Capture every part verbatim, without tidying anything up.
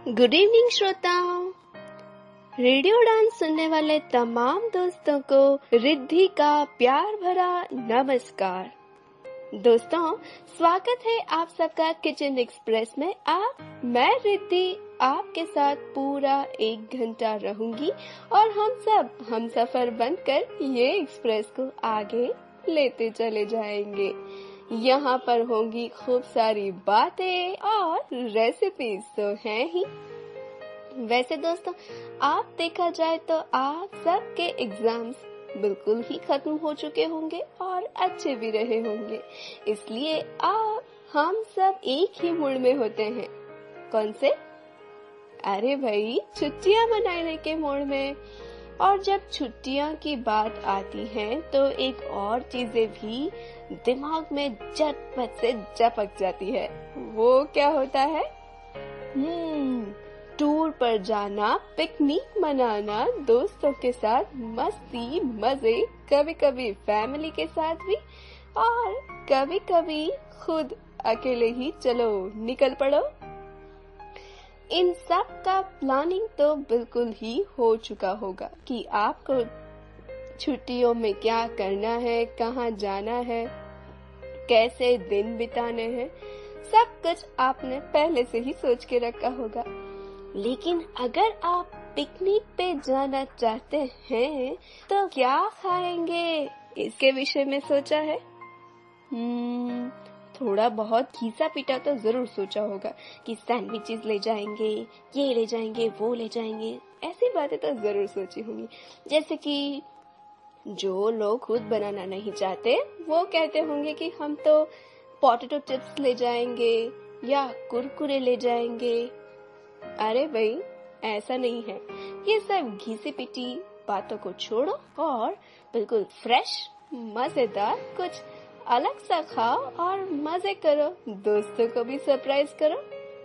Good evening श्रोताओं। Radio उड़ान सुनने वाले तमाम दोस्तों को रिद्धि का प्यार भरा नमस्कार। दोस्तों, स्वागत है आप सबका किचन एक्सप्रेस में। आप मैं रिद्धि आपके साथ पूरा एक घंटा रहूंगी और हम सब हम सफर बनकर ये एक्सप्रेस को आगे लेते चले जाएंगे। यहाँ पर होंगी खूब सारी बातें और रेसिपीज तो हैं ही। वैसे दोस्तों, आप देखा जाए तो आप सबके एग्जाम्स बिल्कुल ही खत्म हो चुके होंगे और अच्छे भी रहे होंगे, इसलिए आप हम सब एक ही मूड में होते हैं। कौन से? अरे भाई, छुट्टियां मनाने के मूड में। और जब छुट्टियां की बात आती है तो एक और चीजें भी दिमाग में झटपट से झपक जाती है। वो क्या होता है? हम्म टूर पर जाना, पिकनिक मनाना, दोस्तों के साथ मस्ती मजे, कभी कभी फैमिली के साथ भी और कभी कभी खुद अकेले ही चलो निकल पड़ो। इन सब का प्लानिंग तो बिल्कुल ही हो चुका होगा कि आपको छुट्टियों में क्या करना है, कहाँ जाना है, कैसे दिन बिताने हैं, सब कुछ आपने पहले से ही सोच के रखा होगा। लेकिन अगर आप पिकनिक पे जाना चाहते हैं तो क्या खाएंगे, इसके विषय में सोचा है? हम्म थोड़ा बहुत घिसा पीटा तो जरूर सोचा होगा कि सैंडविचेस ले जाएंगे, ये ले जाएंगे, वो ले जाएंगे। ऐसी बातें तो जरूर सोची होंगी। जैसे कि जो लोग खुद बनाना नहीं चाहते वो कहते होंगे कि हम तो पोटैटो चिप्स ले जाएंगे या कुरकुरे ले जाएंगे। अरे भाई, ऐसा नहीं है। ये सब घिसी पिटी बातों को छोड़ो और बिल्कुल फ्रेश मजेदार कुछ अलग सा खाओ और मजे करो, दोस्तों को भी सरप्राइज करो।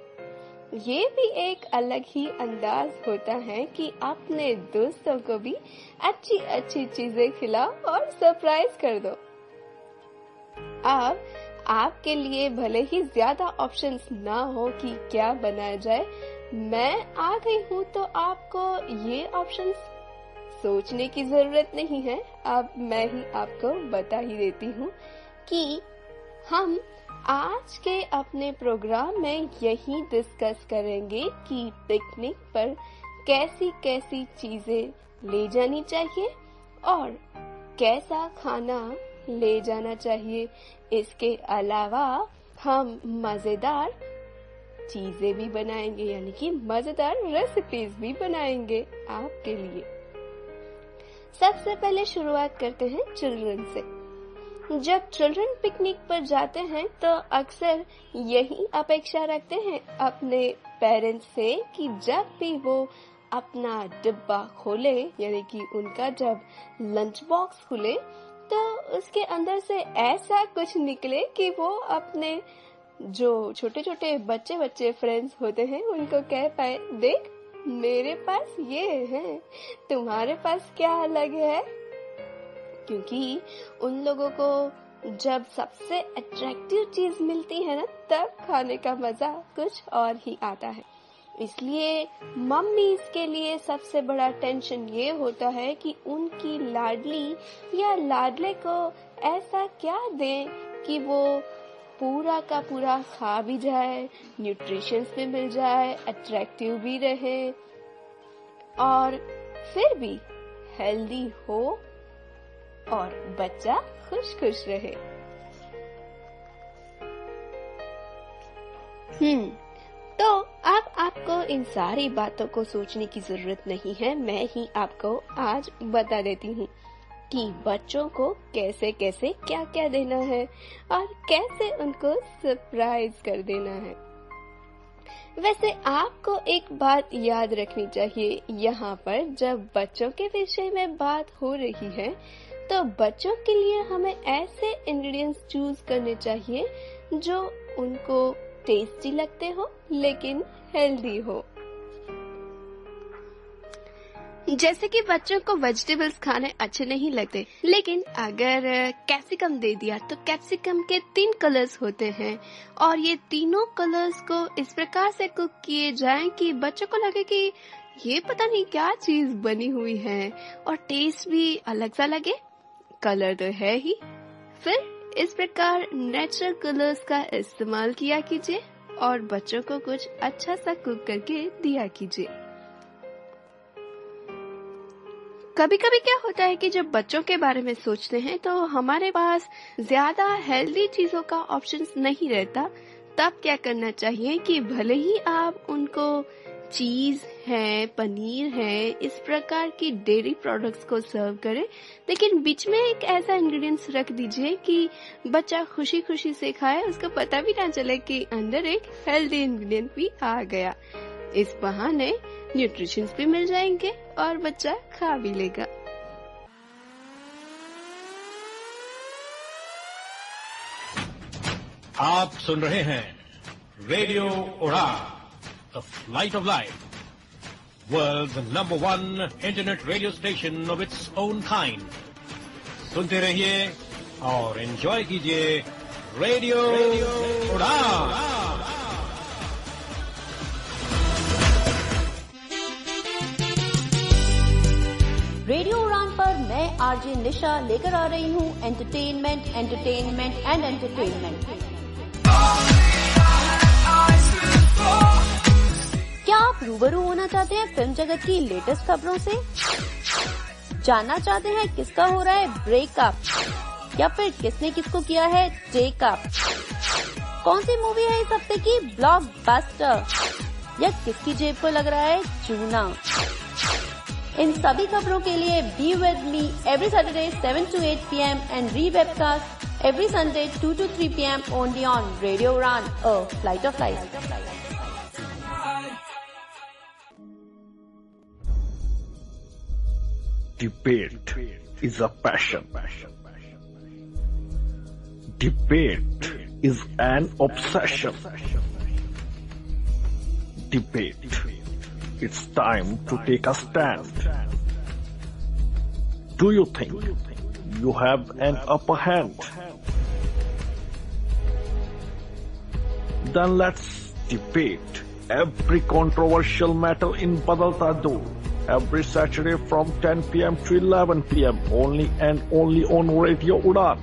ये भी एक अलग ही अंदाज होता है कि अपने दोस्तों को भी अच्छी अच्छी चीजें खिलाओ और सरप्राइज कर दो। अब आपके लिए भले ही ज्यादा ऑप्शंस ना हो कि क्या बनाया जाए, मैं आ गई हूँ तो आपको ये ऑप्शंस सोचने की जरूरत नहीं है। अब मैं ही आपको बता ही देती हूँ कि हम आज के अपने प्रोग्राम में यही डिस्कस करेंगे कि पिकनिक पर कैसी कैसी चीजें ले जानी चाहिए और कैसा खाना ले जाना चाहिए। इसके अलावा हम मजेदार चीजें भी बनाएंगे, यानी कि मजेदार रेसिपीज भी बनाएंगे आपके लिए। सबसे पहले शुरुआत करते हैं चिल्ड्रन से। जब चिल्ड्रन पिकनिक पर जाते हैं तो अक्सर यही अपेक्षा रखते हैं अपने पेरेंट्स से कि जब भी वो अपना डिब्बा खोले, यानी कि उनका जब लंच बॉक्स खुले, तो उसके अंदर से ऐसा कुछ निकले कि वो अपने जो छोटे छोटे बच्चे बच्चे फ्रेंड्स होते हैं उनको कह पाए, देख मेरे पास ये है, तुम्हारे पास क्या अलग है। क्योंकि उन लोगों को जब सबसे अट्रैक्टिव चीज मिलती है ना, तब खाने का मजा कुछ और ही आता है। इसलिए मम्मीज के लिए सबसे बड़ा टेंशन ये होता है कि उनकी लाडली या लाडले को ऐसा क्या दें कि वो पूरा का पूरा खा भी जाए, न्यूट्रिशंस भी मिल जाए, अट्रैक्टिव भी रहे और फिर भी हेल्दी हो और बच्चा खुश खुश रहे। हम्म तो अब आपको इन सारी बातों को सोचने की जरूरत नहीं है। मैं ही आपको आज बता देती हूँ कि बच्चों को कैसे कैसे क्या क्या देना है और कैसे उनको सरप्राइज कर देना है। वैसे आपको एक बात याद रखनी चाहिए, यहाँ पर जब बच्चों के विषय में बात हो रही है तो बच्चों के लिए हमें ऐसे इंग्रेडिएंट्स चूज करने चाहिए जो उनको टेस्टी लगते हो लेकिन हेल्दी हो। जैसे कि बच्चों को वेजिटेबल्स खाने अच्छे नहीं लगते, लेकिन अगर कैप्सिकम दे दिया तो कैप्सिकम के तीन कलर्स होते हैं और ये तीनों कलर्स को इस प्रकार से कुक किए जाएं कि बच्चों को लगे कि ये पता नहीं क्या चीज बनी हुई है और टेस्ट भी अलग सा लगे। कलर तो है ही, फिर इस प्रकार नेचुरल कलर्स का इस्तेमाल किया कीजिए और बच्चों को कुछ अच्छा सा कुक करके दिया कीजिए। कभी कभी क्या होता है कि जब बच्चों के बारे में सोचते हैं तो हमारे पास ज्यादा हेल्दी चीजों का ऑप्शंस नहीं रहता। तब क्या करना चाहिए कि भले ही आप उनको चीज है, पनीर है, इस प्रकार की डेयरी प्रोडक्ट्स को सर्व करें, लेकिन बीच में एक ऐसा इंग्रेडिएंट्स रख दीजिए कि बच्चा खुशी खुशी से खाए, उसको पता भी ना चले कि अंदर एक हेल्दी इंग्रेडिएंट भी आ गया। इस बहाने न्यूट्रिशंस भी मिल जाएंगे और बच्चा खा भी लेगा। आप सुन रहे हैं radio Udaan, the flight of life, world's number one internet radio station of its own kind. सुनते रहिए और एंजॉय कीजिए रेडियो उड़ान। रेडियो उड़ान पर मैं आरजे निशा लेकर आ रही हूँ एंटरटेनमेंट एंटरटेनमेंट एंड एंटरटेनमेंट। क्या आप रूबरू होना चाहते हैं फिल्म जगत की लेटेस्ट खबरों से? जानना चाहते हैं किसका हो रहा है ब्रेकअप या फिर किसने किसको किया है टेकअप? कौन सी मूवी है इस हफ्ते की ब्लॉकबस्टर या किसकी जेब को लग रहा है चूना? इन सभी खबरों के लिए be with me every Saturday seven to eight P M and re webcast every Sunday two to three P M only on radio Udaan, a flight of life. Debate is a passion. Debate is an obsession. Debate. It's time to take a stand. Do you think you have an upper hand? Then let's debate every controversial matter in Badalta Door. Every Saturday from ten p m to eleven p m only and only on Radio Udaan.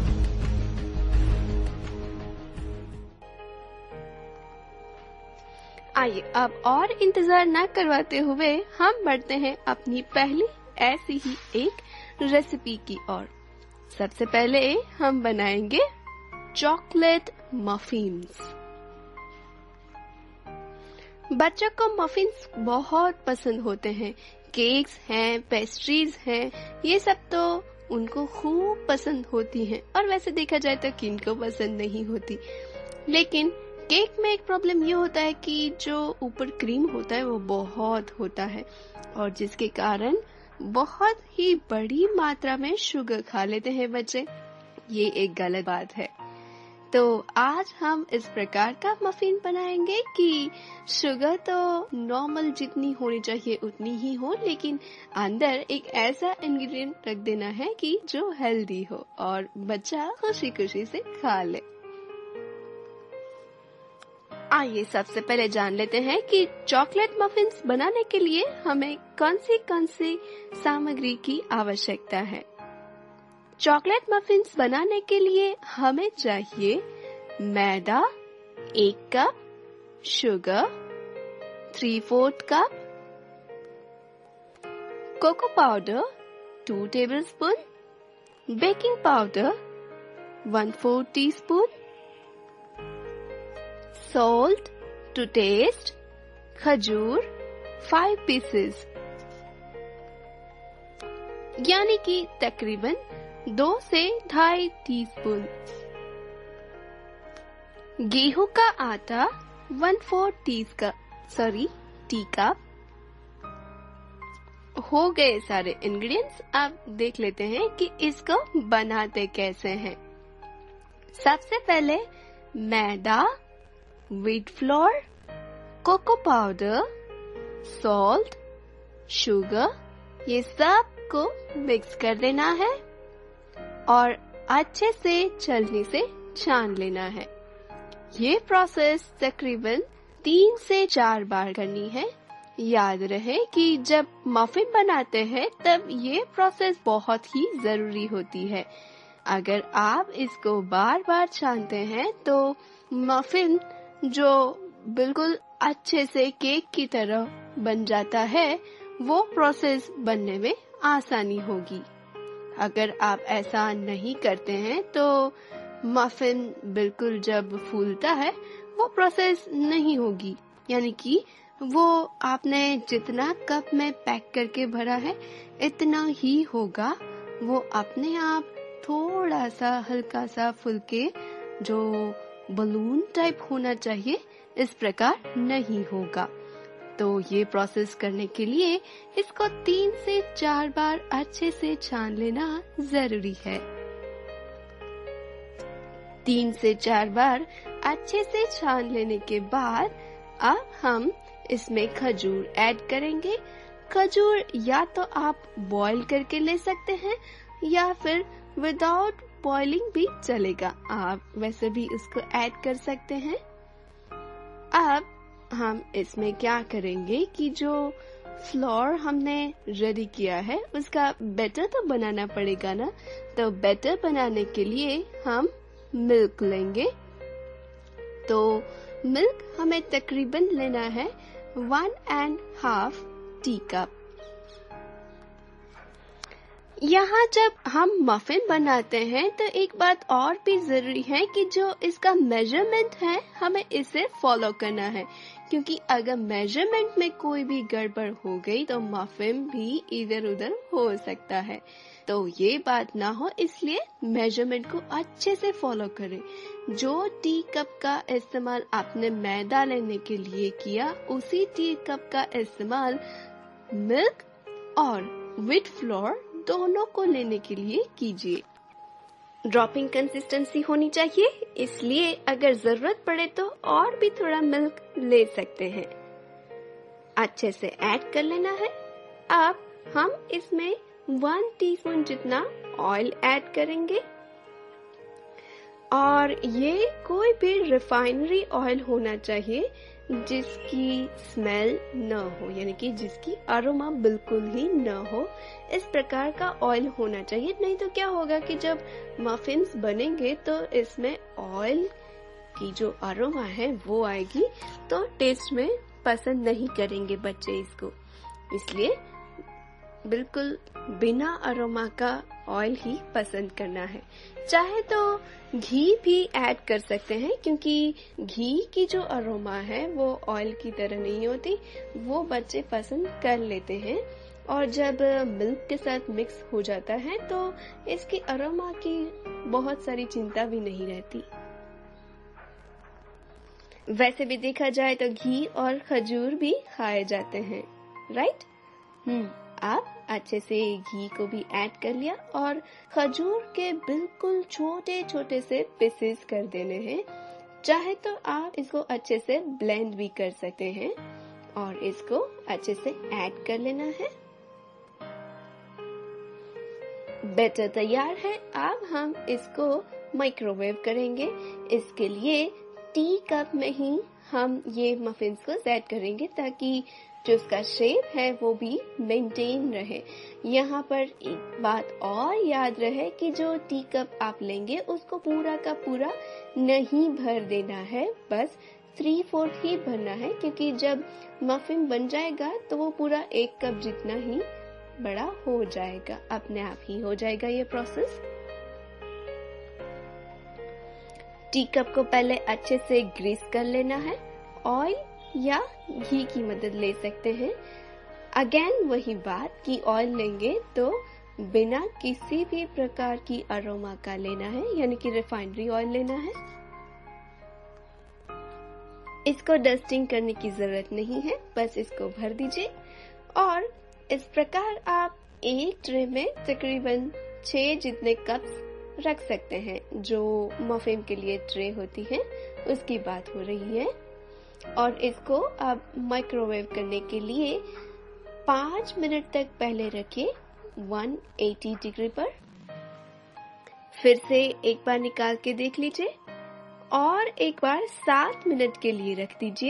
आइए अब और इंतजार न करवाते हुए हम बढ़ते हैं अपनी पहली ऐसी ही एक रेसिपी की ओर। सबसे पहले हम बनाएंगे चॉकलेट मफिन्स। बच्चों को मफिन्स बहुत पसंद होते हैं। केक्स हैं, पेस्ट्रीज हैं, ये सब तो उनको खूब पसंद होती हैं और वैसे देखा जाए तो किनको पसंद नहीं होती। लेकिन केक में एक प्रॉब्लम ये होता है कि जो ऊपर क्रीम होता है वो बहुत होता है और जिसके कारण बहुत ही बड़ी मात्रा में शुगर खा लेते हैं बच्चे। ये एक गलत बात है। तो आज हम इस प्रकार का मफिन बनाएंगे कि शुगर तो नॉर्मल जितनी होनी चाहिए उतनी ही हो, लेकिन अंदर एक ऐसा इंग्रेडिएंट रख देना है कि जो हेल्दी हो और बच्चा खुशी खुशी से खा ले। आइए सबसे पहले जान लेते हैं कि चॉकलेट मफिन्स बनाने के लिए हमें कौन सी कौन सी सामग्री की आवश्यकता है। चॉकलेट मफिन्स बनाने के लिए हमें चाहिए मैदा एक कप, sugar three fourth cup, cocoa powder two tablespoon, baking powder one fourth teaspoon, salt to taste, खजूर फाइव पीसेस, यानी कि तकरीबन दो से ढाई टीस्पून, गेहूं का आटा वन फोर्थ टी का सॉरी टी कप। हो गए सारे इंग्रेडिएंट्स। अब देख लेते हैं कि इसको बनाते कैसे हैं। सबसे पहले मैदा, wheat flour, cocoa powder, salt, sugar ये सब को मिक्स कर देना है और अच्छे से छलनी से छान लेना है। ये प्रोसेस तकरीबन तीन से चार बार करनी है। याद रहे कि जब मफिन बनाते हैं तब ये प्रोसेस बहुत ही जरूरी होती है। अगर आप इसको बार बार छानते हैं तो मफिन जो बिल्कुल अच्छे से केक की तरह बन जाता है, वो प्रोसेस बनने में आसानी होगी। अगर आप ऐसा नहीं करते हैं तो मफिन बिल्कुल जब फूलता है वो प्रोसेस नहीं होगी, यानी कि वो आपने जितना कप में पैक करके भरा है इतना ही होगा। वो अपने आप थोड़ा सा हल्का सा फूल के जो बलून टाइप होना चाहिए इस प्रकार नहीं होगा। तो ये प्रोसेस करने के लिए इसको तीन से चार बार अच्छे से छान लेना जरूरी है। तीन से चार बार अच्छे से छान लेने के बाद अब हम इसमें खजूर ऐड करेंगे। खजूर या तो आप बॉईल करके ले सकते हैं या फिर विदाउट बॉइलिंग भी चलेगा, आप वैसे भी इसको ऐड कर सकते हैं। अब हम इसमें क्या करेंगे कि जो फ्लोर हमने रेडी किया है उसका बैटर तो बनाना पड़ेगा ना। तो बैटर बनाने के लिए हम मिल्क लेंगे। तो मिल्क हमें तकरीबन लेना है one and half teacup. यहाँ जब हम मफिन बनाते हैं तो एक बात और भी जरूरी है कि जो इसका मेजरमेंट है हमें इसे फॉलो करना है, क्योंकि अगर मेजरमेंट में कोई भी गड़बड़ हो गई तो मफिन भी इधर उधर हो सकता है। तो ये बात ना हो, इसलिए मेजरमेंट को अच्छे से फॉलो करें। जो टी कप का इस्तेमाल आपने मैदा लेने के लिए किया उसी टी कप का इस्तेमाल मिल्क और व्हीट फ्लोर दोनों को लेने के लिए कीजिए। ड्रॉपिंग कंसिस्टेंसी होनी चाहिए, इसलिए अगर जरूरत पड़े तो और भी थोड़ा मिल्क ले सकते हैं। अच्छे से ऐड कर लेना है। अब हम इसमें वन टीस्पून जितना ऑयल ऐड करेंगे और ये कोई भी रिफाइनरी ऑयल होना चाहिए जिसकी स्मेल न हो, यानी कि जिसकी अरोमा बिल्कुल ही न हो। इस प्रकार का ऑयल होना चाहिए, नहीं तो क्या होगा कि जब मफिन्स बनेंगे तो इसमें ऑयल की जो अरोमा है वो आएगी, तो टेस्ट में पसंद नहीं करेंगे बच्चे इसको। इसलिए बिल्कुल बिना अरोमा का ऑयल ही पसंद करना है। चाहे तो घी भी ऐड कर सकते हैं, क्योंकि घी की जो अरोमा है वो ऑयल की तरह नहीं होती, वो बच्चे पसंद कर लेते हैं। और जब मिल्क के साथ मिक्स हो जाता है तो इसकी अरोमा की बहुत सारी चिंता भी नहीं रहती। वैसे भी देखा जाए तो घी और खजूर भी खाए जाते हैं, राइट? हम्म आप अच्छे से घी को भी ऐड कर लिया और खजूर के बिल्कुल छोटे छोटे से पीसेस कर देने हैं। चाहे तो आप इसको अच्छे से ब्लेंड भी कर सकते हैं और इसको अच्छे से ऐड कर लेना है। बैटर तैयार है। अब हम इसको माइक्रोवेव करेंगे। इसके लिए टी कप में ही हम ये मफिन्स को सेट करेंगे ताकि जो उसका शेप है वो भी मेंटेन रहे। यहाँ पर एक बात और याद रहे कि जो टी कप आप लेंगे उसको पूरा का पूरा नहीं भर देना है, बस थ्री फोर्थ ही भरना है, क्योंकि जब मफिन बन जाएगा तो वो पूरा एक कप जितना ही बड़ा हो जाएगा, अपने आप ही हो जाएगा ये प्रोसेस। टी कप को पहले अच्छे से ग्रीस कर लेना है। ऑयल या घी की मदद ले सकते हैं। अगेन वही बात कि ऑयल लेंगे तो बिना किसी भी प्रकार की अरोमा का लेना है, यानी कि रिफाइनरी ऑयल लेना है। इसको डस्टिंग करने की जरूरत नहीं है, बस इसको भर दीजिए और इस प्रकार आप एक ट्रे में तकरीबन छह जितने कप्स रख सकते हैं। जो मफिन के लिए ट्रे होती है उसकी बात हो रही है। और इसको आप माइक्रोवेव करने के लिए पाँच मिनट तक पहले रखिए एक सौ अस्सी डिग्री पर। फिर से एक बार निकाल के देख लीजिए और एक बार सात मिनट के लिए रख दीजिए।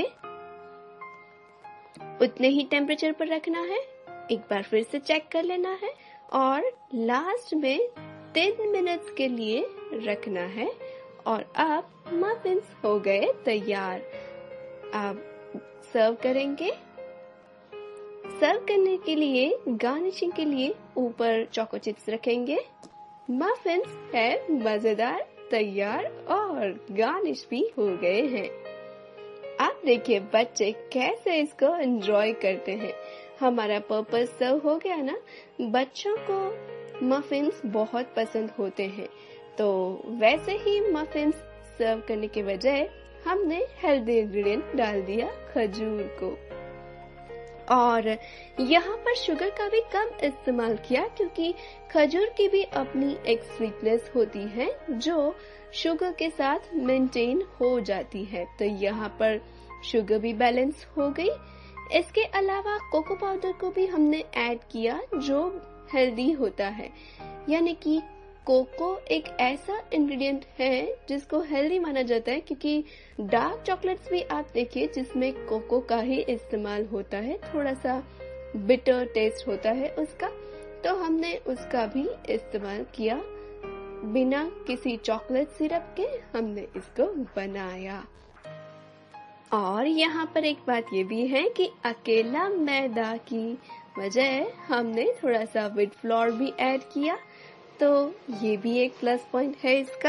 उतने ही टेम्परेचर पर रखना है। एक बार फिर से चेक कर लेना है और लास्ट में तीन मिनट के लिए रखना है। और अब मफिन्स हो गए तैयार। अब सर्व करेंगे। सर्व करने के लिए गार्निशिंग के लिए ऊपर चोको चिप्स रखेंगे। मफिन्स है मजेदार तैयार और गार्निश भी हो गए हैं। आप देखिए बच्चे कैसे इसको एंजॉय करते हैं। हमारा पर्पस सर्व हो गया ना। बच्चों को मफिन्स बहुत पसंद होते हैं, तो वैसे ही मफिन्स सर्व करने के बजाय हमने हेल्दी इंग्रेडिएंट डाल दिया खजूर को। और यहाँ पर शुगर का भी कम इस्तेमाल किया, क्योंकि खजूर की भी अपनी एक स्वीटनेस होती है जो शुगर के साथ मेंटेन हो जाती है। तो यहाँ पर शुगर भी बैलेंस हो गई। इसके अलावा कोको पाउडर को भी हमने ऐड किया जो हेल्दी होता है, यानी कि कोको एक ऐसा इंग्रेडिएंट है जिसको हेल्दी माना जाता है, क्योंकि डार्क चॉकलेट्स भी आप देखिए जिसमें कोको का ही इस्तेमाल होता है। थोड़ा सा बिटर टेस्ट होता है उसका, तो हमने उसका भी इस्तेमाल किया। बिना किसी चॉकलेट सिरप के हमने इसको बनाया। और यहाँ पर एक बात ये भी है कि अकेला मैदा की बजाय हमने थोड़ा सा व्हीट फ्लोर भी ऐड किया, तो ये भी एक प्लस पॉइंट है इसका।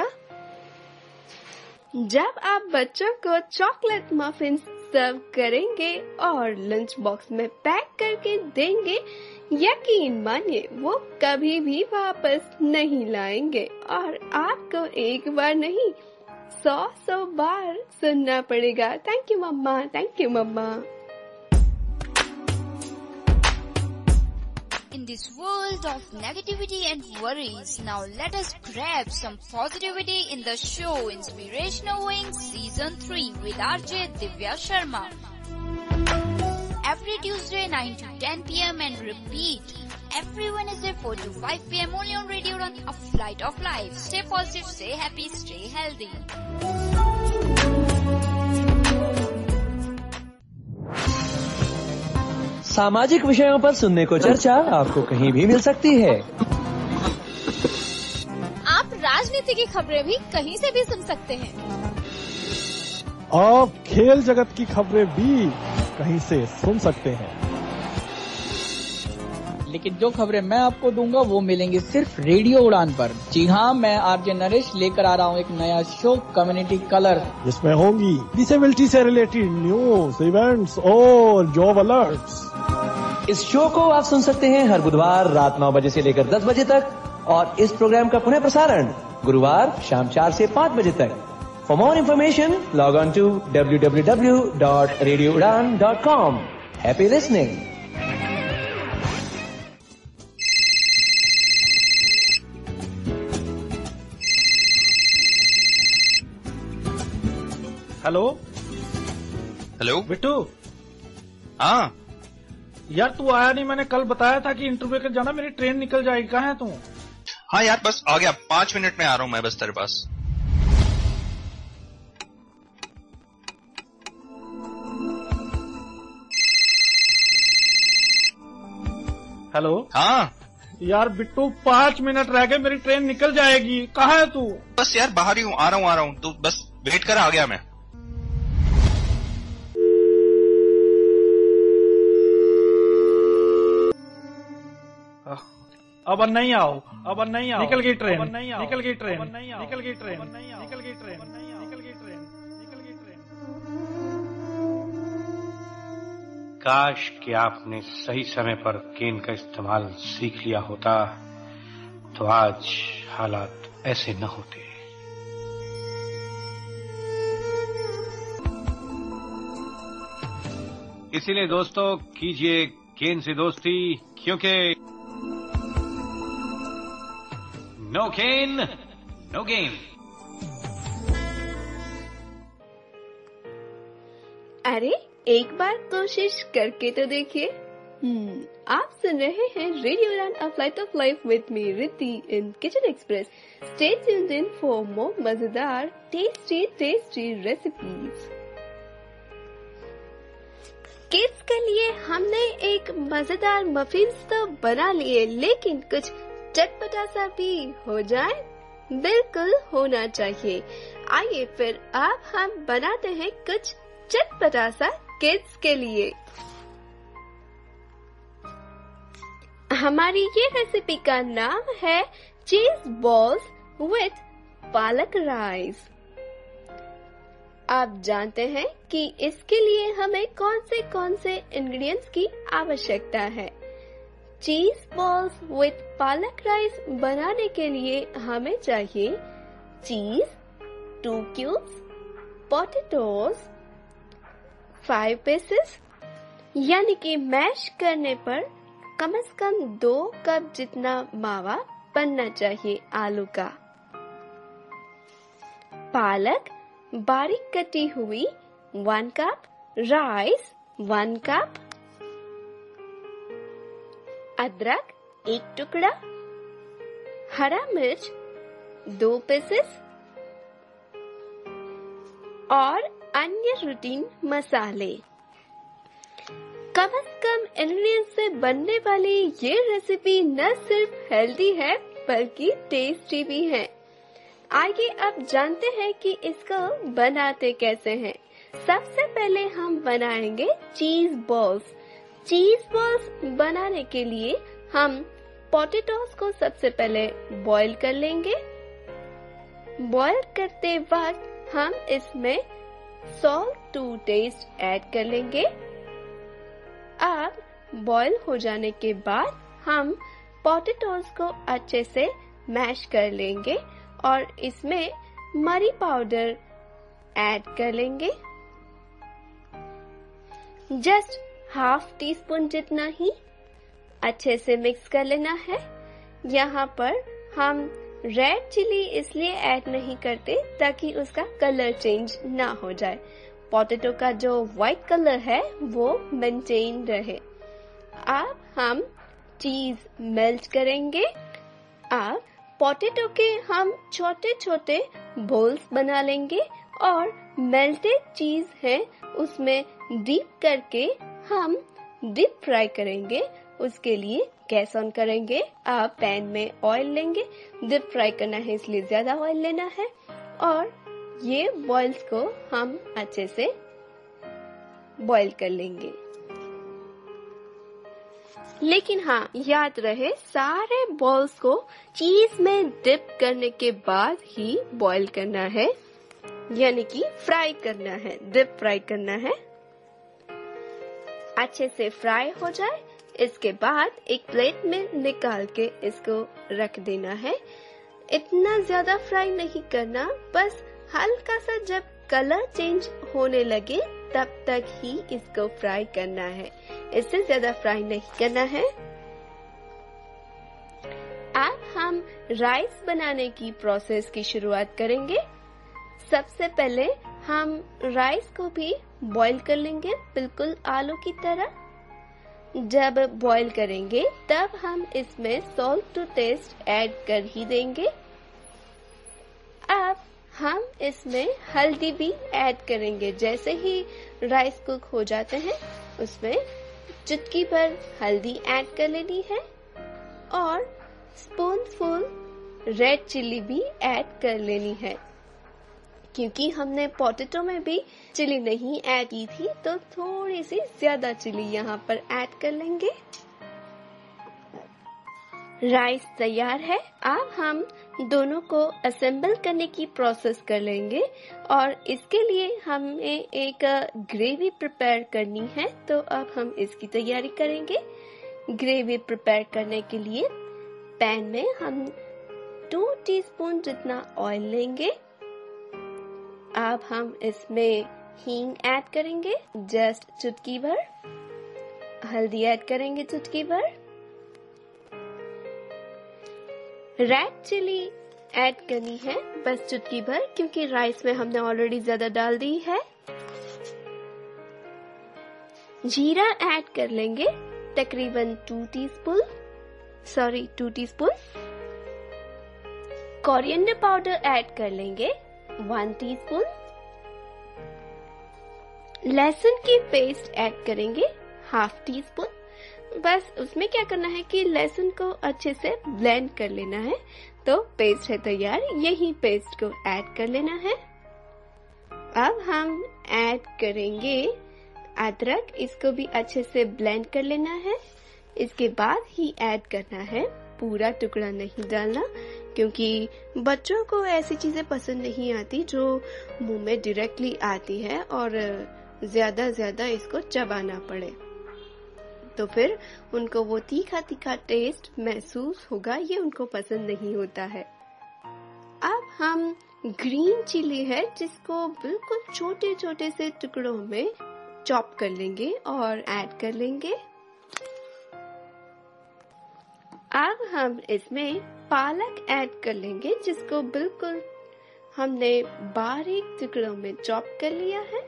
जब आप बच्चों को चॉकलेट मफिन्स सर्व करेंगे और लंच बॉक्स में पैक करके देंगे, यकीन मानिए वो कभी भी वापस नहीं लाएंगे और आपको एक बार नहीं सौ सौ बार सुनना पड़ेगा, thank you mama, thank you mama. In this world of negativity and worries, now let us grab some positivity in the show Inspirational Wings Season three with R J Divya Sharma. Every Tuesday nine to ten p m and repeat every Wednesday four to five p m only on Radio Udaan, a flight of life. Stay positive, stay happy, stay healthy. सामाजिक विषयों पर सुनने को चर्चा आपको कहीं भी मिल सकती है। आप राजनीति की खबरें भी कहीं से भी सुन सकते हैं। आप खेल जगत की खबरें भी कहीं से सुन सकते हैं। लेकिन जो खबरें मैं आपको दूंगा वो मिलेंगी सिर्फ रेडियो उड़ान पर। जी हाँ, मैं आरजे नरेश लेकर आ रहा हूँ एक नया शो कम्युनिटी कलर, जिसमें होंगी डिसेबिलिटी से रिलेटेड न्यूज, इवेंट्स और जॉब अलर्ट्स। इस शो को आप सुन सकते हैं हर बुधवार रात नौ बजे से लेकर दस बजे तक, और इस प्रोग्राम का पुनः प्रसारण गुरुवार शाम चार से पाँच बजे तक। For more information log on to W W W dot radio Udaan dot com. Happy listening. Hello hello Bittu. हाँ यार तू आया नहीं, मैंने कल बताया था कि इंटरव्यू के जाना, मेरी ट्रेन निकल जाएगी। कहाँ है तू? हाँ यार बस आ गया, पांच मिनट में आ रहा हूँ मैं बस तेरे पास। हेलो हाँ यार बिट्टू, पाँच मिनट रह गए, मेरी ट्रेन निकल जाएगी। कहाँ है तू? बस यार बाहर ही हूँ, आ रहा हूँ आ रहा हूँ, तू बस वेट कर, आ गया मैं। अब नहीं आओ, अब नहीं आओ, निकल गई ट्रेन, निकल गई ट्रेन, निकल गई ट्रेन, निकल गई ट्रेन, निकल गई ट्रेन, निकल गई ट्रेन। काश कि आपने सही समय पर केन का इस्तेमाल सीख लिया होता, तो आज हालात ऐसे न होते। इसीलिए दोस्तों कीजिए केन से दोस्ती, क्योंकि नो केन नो गेन। अरे एक बार कोशिश करके तो देखिए, हम्म आप सुन रहे हैं radio Udaan a flight of life with me Riddhi in kitchen express. Stay tuned in for more मजेदार टेस्टी टेस्टी रेसिपीज। किड्स के लिए हमने एक मजेदार मफिन्स तो बना लिए, लेकिन कुछ चटपटा सा भी हो जाए, बिल्कुल होना चाहिए। आइए फिर अब हम बनाते हैं कुछ चटपटा सा किड्स के लिए। हमारी ये रेसिपी का नाम है चीज बॉल्स विथ पालक राइस। आप जानते हैं कि इसके लिए हमें कौन से कौन से इंग्रेडिएंट्स की आवश्यकता है। चीज बॉल्स विथ पालक राइस बनाने के लिए हमें चाहिए cheese, two cubes, potatoes, five pieces, यानी कि मैश करने पर कम से कम दो कप जितना मावा बनना चाहिए आलू का। पालक बारीक कटी हुई one cup, rice one cup, अदरक एक टुकड़ा, हरा मिर्च दो पीसेस और अन्य रूटीन मसाले। कम से कम इंग्रेडिएंट्स से बनने वाली ये रेसिपी न सिर्फ हेल्दी है बल्कि टेस्टी भी है। आइए अब जानते हैं कि इसको बनाते कैसे हैं। सबसे पहले हम बनाएंगे चीज बॉल्स। चीज बॉल्स बनाने के लिए हम पोटैटोज को सबसे पहले बॉईल कर लेंगे। बॉईल करते वक्त हम इसमें सॉल्ट टू टेस्ट ऐड कर लेंगे। अब बॉईल हो जाने के बाद हम पोटैटोज को अच्छे से मैश कर लेंगे और इसमें मरी पाउडर ऐड कर लेंगे, जस्ट हाफ टी स्पून जितना ही। अच्छे से मिक्स कर लेना है। यहाँ पर हम रेड चिली इसलिए ऐड नहीं करते ताकि उसका कलर चेंज ना हो जाए, पोटैटो का जो व्हाइट कलर है वो मेंटेन रहे। अब हम चीज मेल्ट करेंगे। अब पोटैटो के हम छोटे छोटे बॉल्स बना लेंगे और मेल्टेड चीज है उसमें डीप करके हम डीप फ्राई करेंगे। उसके लिए गैस ऑन करेंगे। अब पैन में ऑयल लेंगे। डीप फ्राई करना है इसलिए ज्यादा ऑयल लेना है और ये बॉल्स को हम अच्छे से बॉईल कर लेंगे। लेकिन हाँ, याद रहे सारे बॉल्स को चीज में डिप करने के बाद ही बॉईल करना है, यानी कि फ्राई करना है, डिप फ्राई करना है। अच्छे से फ्राई हो जाए इसके बाद एक प्लेट में निकाल के इसको रख देना है। इतना ज्यादा फ्राई नहीं करना, बस हल्का सा जब कलर चेंज होने लगे तब तक ही इसको फ्राई करना है, इससे ज्यादा फ्राई नहीं करना है। अब हम राइस बनाने की प्रोसेस की शुरुआत करेंगे। सबसे पहले हम राइस को भी बॉईल कर लेंगे, बिल्कुल आलू की तरह। जब बॉईल करेंगे तब हम इसमें सॉल्ट टू टेस्ट ऐड कर ही देंगे। अब हम इसमें हल्दी भी ऐड करेंगे। जैसे ही राइस कुक हो जाते हैं उसमें चुटकी भर हल्दी ऐड कर लेनी है और स्पून फुल रेड चिली भी ऐड कर लेनी है। क्योंकि हमने पोटैटो में भी चिली नहीं ऐड की थी तो थोड़ी सी ज्यादा चिली यहाँ पर ऐड कर लेंगे। राइस तैयार है। अब हम दोनों को असेंबल करने की प्रोसेस कर लेंगे और इसके लिए हमें एक ग्रेवी प्रिपेयर करनी है, तो अब हम इसकी तैयारी करेंगे। ग्रेवी प्रिपेयर करने के लिए पैन में हम टू टीस्पून जितना ऑयल लेंगे। अब हम इसमें हींग ऐड करेंगे, जस्ट चुटकी भर। हल्दी ऐड करेंगे चुटकी भर। रेड चिली ऐड करनी है बस चुटकी भर, क्योंकि राइस में हमने ऑलरेडी ज्यादा डाल दी है। जीरा ऐड कर लेंगे तकरीबन two teaspoon sorry two teaspoon coriander powder add कर लेंगे वन टीस्पून। लहसुन की पेस्ट ऐड करेंगे हाफ टी स्पून। बस उसमें क्या करना है कि लहसुन को अच्छे से ब्लेंड कर लेना है, तो पेस्ट है तैयार। यही पेस्ट को ऐड कर लेना है। अब हम ऐड करेंगे अदरक, इसको भी अच्छे से ब्लेंड कर लेना है। इसके बाद ही ऐड करना है, पूरा टुकड़ा नहीं डालना, क्योंकि बच्चों को ऐसी चीजें पसंद नहीं आती जो मुंह में डायरेक्टली आती है और ज्यादा ज्यादा इसको चबाना पड़े, तो फिर उनको वो तीखा तीखा टेस्ट महसूस होगा, ये उनको पसंद नहीं होता है। अब हम ग्रीन चिली है जिसको बिल्कुल छोटे छोटे से टुकड़ों में चॉप कर लेंगे और ऐड कर लेंगे। अब हम इसमें पालक ऐड कर लेंगे जिसको बिल्कुल हमने बारीक टुकड़ों में चॉप कर लिया है।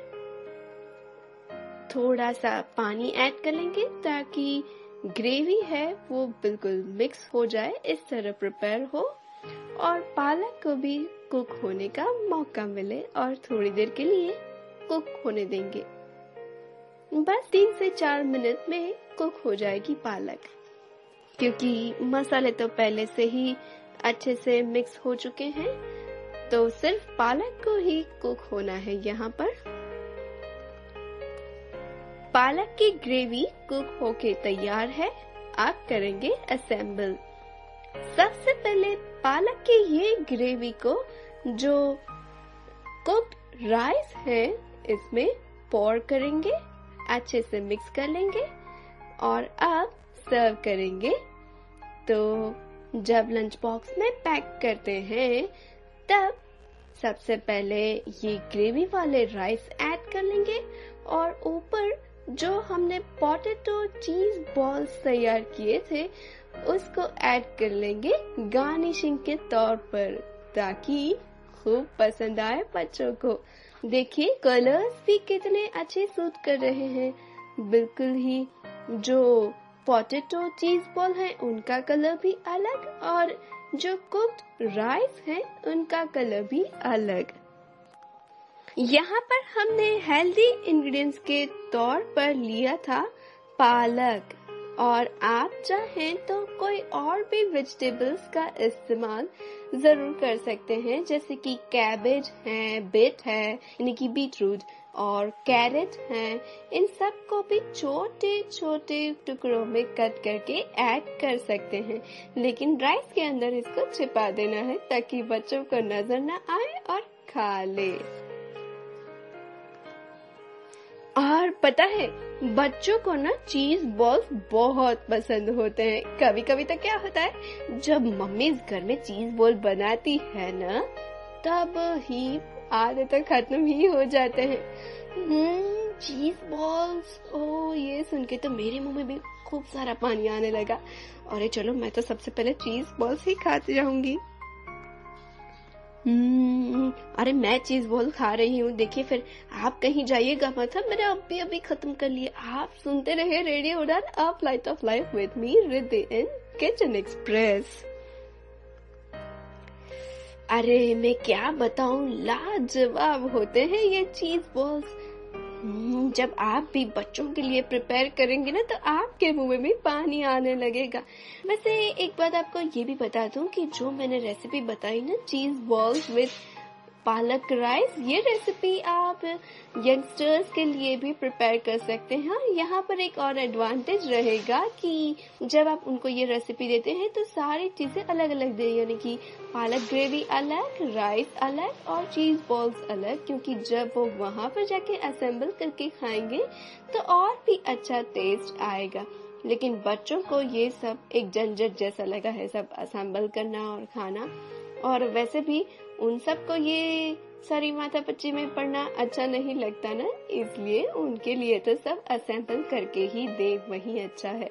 थोड़ा सा पानी ऐड कर लेंगे ताकि ग्रेवी है वो बिल्कुल मिक्स हो जाए, इस तरह प्रिपेयर हो और पालक को भी कुक होने का मौका मिले और थोड़ी देर के लिए कुक होने देंगे। बस तीन से चार मिनट में कुक हो जाएगी पालक, क्योंकि मसाले तो पहले से ही अच्छे से मिक्स हो चुके हैं, तो सिर्फ पालक को ही कुक होना है यहाँ पर। पालक की ग्रेवी कुक होके तैयार है। आप करेंगे असेंबल। सबसे पहले पालक की ये ग्रेवी को जो कुक्ड राइस है इसमें पोर करेंगे, अच्छे से मिक्स कर लेंगे और अब सर्व करेंगे। तो जब लंच बॉक्स में पैक करते हैं तब सबसे पहले ये ग्रेवी वाले राइस ऐड कर लेंगे और ऊपर जो हमने पोटैटो चीज बॉल्स तैयार किए थे उसको ऐड कर लेंगे गार्निशिंग के तौर पर, ताकि खूब पसंद आए बच्चों को। देखिए कलर्स भी कितने अच्छे सूट कर रहे हैं, बिल्कुल ही जो पोटैटो चीज बॉल है उनका कलर भी अलग और जो कुक्ड राइस है उनका कलर भी अलग। यहाँ पर हमने हेल्दी इंग्रेडिएंट्स के तौर पर लिया था पालक, और आप चाहें तो कोई और भी वेजिटेबल्स का इस्तेमाल जरूर कर सकते हैं, जैसे कि कैबेज है, बीट है यानी कि बीटरूट और कैरेट है। इन सब को भी छोटे छोटे टुकड़ों में कट करके ऐड कर सकते हैं, लेकिन राइस के अंदर इसको छिपा देना है ताकि बच्चों को नजर न आए और खा ले। और पता है बच्चों को ना चीज बॉल्स बहुत पसंद होते हैं। कभी कभी तो क्या होता है, जब मम्मी घर में चीज बॉल बनाती है ना तब ही आधे तो खत्म ही हो जाते हैं। हम्म चीज बॉल्स, ओ ये सुन के तो मेरे मुंह में भी खूब सारा पानी आने लगा। अरे चलो मैं तो सबसे पहले चीज बॉल्स ही खाती जाऊंगी। हम्म अरे मैं चीज बॉल खा रही हूँ, देखिए फिर आप कहीं जाइएगा मत, मैंने अभी अभी खत्म कर लिया। आप सुनते रहे radio Udaan, a flight of life with me Riddhi in kitchen express. अरे मैं क्या बताऊं, लाजवाब होते हैं ये चीज बॉल्स। जब आप भी बच्चों के लिए प्रिपेयर करेंगे ना तो आपके मुंह में भी पानी आने लगेगा। वैसे एक बात आपको ये भी बता दूं कि जो मैंने रेसिपी बताई ना चीज बॉल्स विद पालक राइस, ये रेसिपी आप यंगस्टर्स के लिए भी प्रिपेयर कर सकते हैं। यहाँ पर एक और एडवांटेज रहेगा कि जब आप उनको ये रेसिपी देते हैं तो सारी चीजें अलग अलग दे, यानी कि पालक ग्रेवी अलग, राइस अलग और चीज बॉल्स अलग, क्योंकि जब वो वहाँ पर जाके असेंबल करके खाएंगे तो और भी अच्छा टेस्ट आएगा। लेकिन बच्चों को ये सब एक झंझट जैसा लगा है, सब असेंबल करना और खाना, और वैसे भी उन सबको ये सारी माथा पच्ची में पढ़ना अच्छा नहीं लगता ना, इसलिए उनके लिए तो सब असेंबल करके ही दे, वही अच्छा है।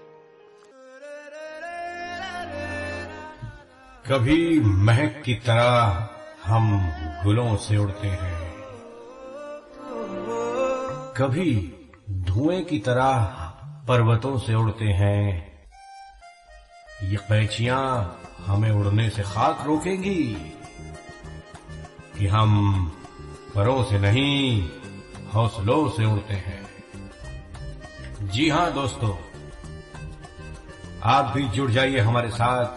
कभी महक की तरह हम गुलों से उड़ते हैं, कभी धुएं की तरह पर्वतों से उड़ते हैं, ये कैचियां हमें उड़ने से खाक रोकेंगी कि हम परों से नहीं हौसलों से उड़ते हैं। जी हां दोस्तों, आप भी जुड़ जाइए हमारे साथ,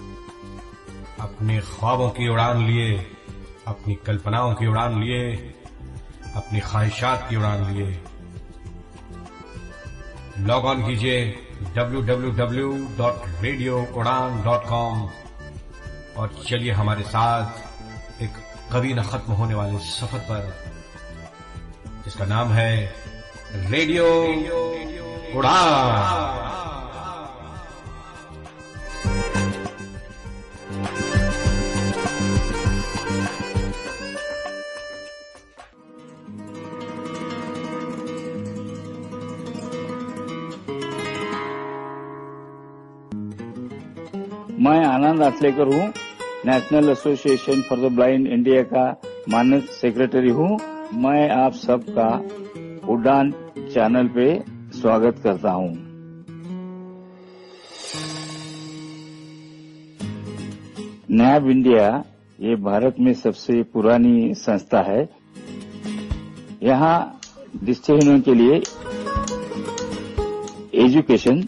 अपने ख्वाबों की उड़ान लिए, अपनी कल्पनाओं की उड़ान लिए, अपनी ख्वाहिशात की उड़ान लिए। लॉग ऑन कीजिए W W W dot radio Udaan dot com और चलिए हमारे साथ एक कभी न खत्म होने वाले सफर पर, जिसका नाम है रेडियो उड़ान। मैं आनंद आचलेकर हूँ, National Association for the Blind India का मानद सेक्रेटरी हूँ। मैं आप सबका उड़ान चैनल पे स्वागत करता हूँ। नैब इंडिया ये भारत में सबसे पुरानी संस्था है। यहाँ दृष्टिहीनों के लिए एजुकेशन,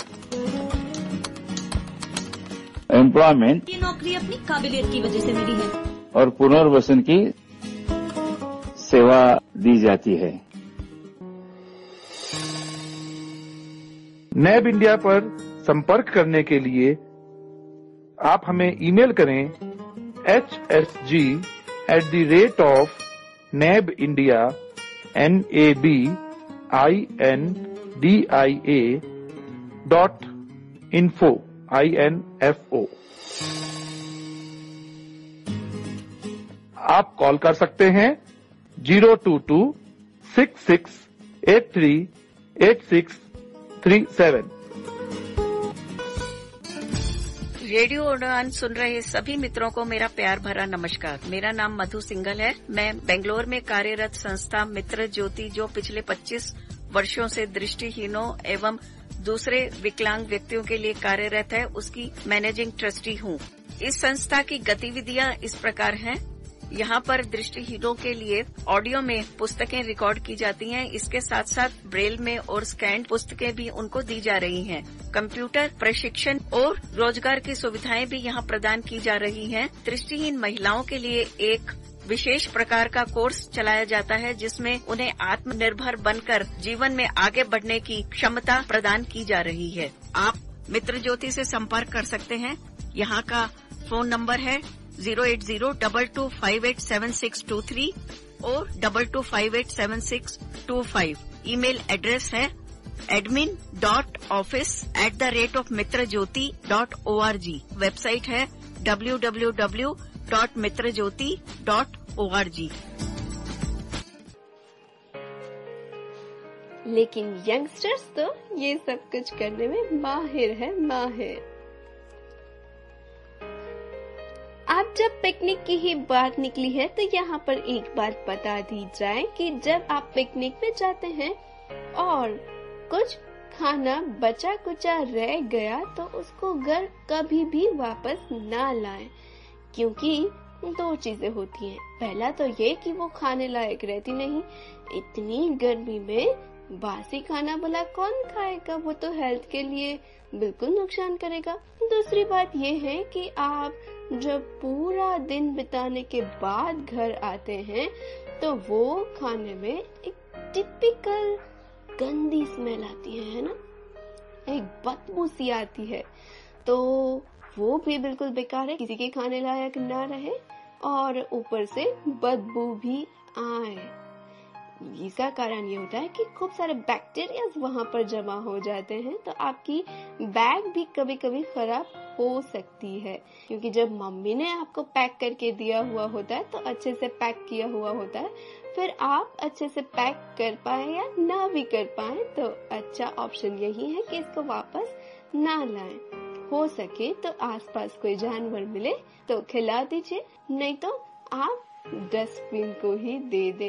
एम्प्लॉयमेंट, ये नौकरी अपनी काबिलियत की वजह से मिली है और पुनर्वसन की सेवा दी जाती है। नैब इंडिया पर संपर्क करने के लिए आप हमें ईमेल करें H S G at the rate of NAB India N A B I N D I A dot info I N F O. आप कॉल कर सकते हैं zero two two six six eight three eight six three seven. Radio Udaan सुन रहे सभी मित्रों को मेरा प्यार भरा नमस्कार। मेरा नाम मधु सिंघल है। मैं बेंगलोर में कार्यरत संस्था मित्र ज्योति, जो पिछले पच्चीस वर्षों से दृष्टिहीनों एवं दूसरे विकलांग व्यक्तियों के लिए कार्यरत है, उसकी मैनेजिंग ट्रस्टी हूँ। इस संस्था की गतिविधियाँ इस प्रकार हैं। यहाँ पर दृष्टिहीनों के लिए ऑडियो में पुस्तकें रिकॉर्ड की जाती हैं। इसके साथ साथ ब्रेल में और स्कैन पुस्तकें भी उनको दी जा रही हैं। कंप्यूटर प्रशिक्षण और रोजगार की सुविधाएं भी यहाँ प्रदान की जा रही हैं। दृष्टिहीन महिलाओं के लिए एक विशेष प्रकार का कोर्स चलाया जाता है, जिसमें उन्हें आत्मनिर्भर बनकर जीवन में आगे बढ़ने की क्षमता प्रदान की जा रही है। आप मित्र ज्योति से संपर्क कर सकते हैं। यहाँ का फोन नंबर है zero eight zero double two five eight seven six two three और double two five eight seven six two five. Email address है admin dot office at the rate of Mitra Jyoti dot O R G. Website है W W W dot Mitra Jyoti dot O R G. लेकिन youngsters तो ये सब कुछ करने में माहिर है माहिर। अब जब पिकनिक की ही बात निकली है तो यहाँ पर एक बात बता दी जाए कि जब आप पिकनिक में जाते हैं और कुछ खाना बचा कुचा रह गया तो उसको घर कभी भी वापस ना लाएं, क्योंकि दो चीजें होती हैं। पहला तो ये कि वो खाने लायक रहती नहीं। इतनी गर्मी में बासी खाना भला कौन खाएगा, वो तो हेल्थ के लिए बिल्कुल नुकसान करेगा। दूसरी बात ये है कि आप जब पूरा दिन बिताने के बाद घर आते हैं तो वो खाने में एक टिपिकल गंदी स्मेल आती है, है ना, एक बदबू सी आती है। तो वो भी बिल्कुल बेकार है, किसी के खाने लायक ना रहे और ऊपर से बदबू भी आए। इसका कारण ये होता है कि खूब सारे बैक्टीरिया वहां पर जमा हो जाते हैं, तो आपकी बैग भी कभी कभी खराब हो सकती है, क्योंकि जब मम्मी ने आपको पैक करके दिया हुआ होता है तो अच्छे से पैक किया हुआ होता है। फिर आप अच्छे से पैक कर पाए या ना भी कर पाए तो अच्छा ऑप्शन यही है कि इसको वापस ना लाएं। हो सके तो आसपास कोई जानवर मिले तो खिला दीजिए, नहीं तो आप डस्टबिन को ही दे दें।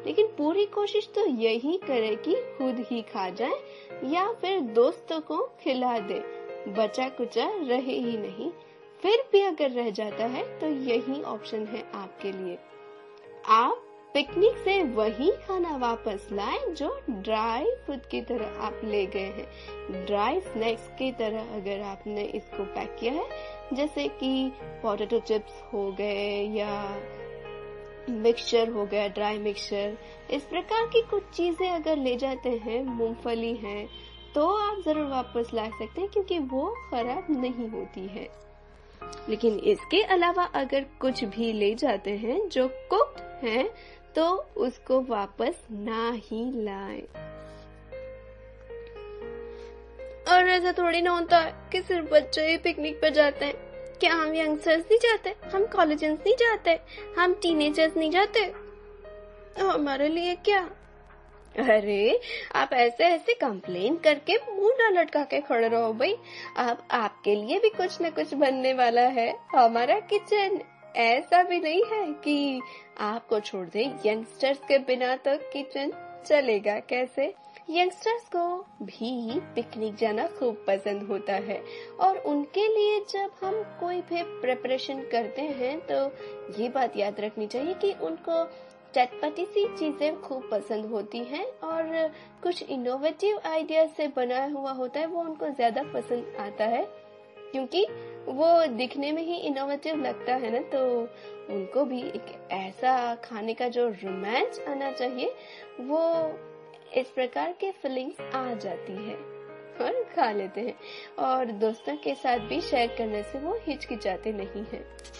लेकिन पूरी कोशिश तो यही करे कि खुद ही खा जाए या फिर दोस्तों को खिला दे, बचा कुचा रहे ही नहीं। फिर भी अगर रह जाता है तो यही ऑप्शन है आपके लिए। आप पिकनिक से वही खाना वापस लाएं जो ड्राई फूड की तरह आप ले गए हैं। ड्राई स्नैक्स की तरह अगर आपने इसको पैक किया है, जैसे कि पोटैटो चिप्स हो गए या मिक्सचर हो गया, ड्राई मिक्सचर, इस प्रकार की कुछ चीजें अगर ले जाते हैं, मूंगफली है, तो आप जरूर वापस ला सकते हैं क्योंकि वो खराब नहीं होती है। लेकिन इसके अलावा अगर कुछ भी ले जाते हैं जो कुक्ड है तो उसको वापस ना ही लाएं। और ऐसा थोड़ी ना होता है कि सिर्फ बच्चे ही पिकनिक पर जाते हैं। क्या हम यंगस्टर्स नहीं जाते? हम कॉलेजेंस नहीं जाते? हम टीनेजर्स नहीं जाते? हमारे लिए क्या? अरे आप ऐसे ऐसे कंप्लेन करके मुंह ना लटका के खड़े रहो भाई। अब आपके लिए भी कुछ न कुछ बनने वाला है। हमारा किचन ऐसा भी नहीं है कि आपको छोड़ दे। यंगस्टर्स के बिना तो किचन चलेगा कैसे? यंगस्टर्स को भी पिकनिक जाना खूब पसंद होता है और उनके लिए जब हम कोई भी प्रिपरेशन करते हैं तो ये बात याद रखनी चाहिए कि उनको चटपटी सी चीजें खूब पसंद होती हैं और कुछ इनोवेटिव आइडिया से बना हुआ होता है वो उनको ज्यादा पसंद आता है, क्योंकि वो दिखने में ही इनोवेटिव लगता है ना। तो उनको भी एक ऐसा खाने का जो रोमांच आना चाहिए, वो इस प्रकार के फीलिंग्स आ जाती है और खा लेते हैं और दोस्तों के साथ भी शेयर करने से वो हिचकिचाते नहीं हैं।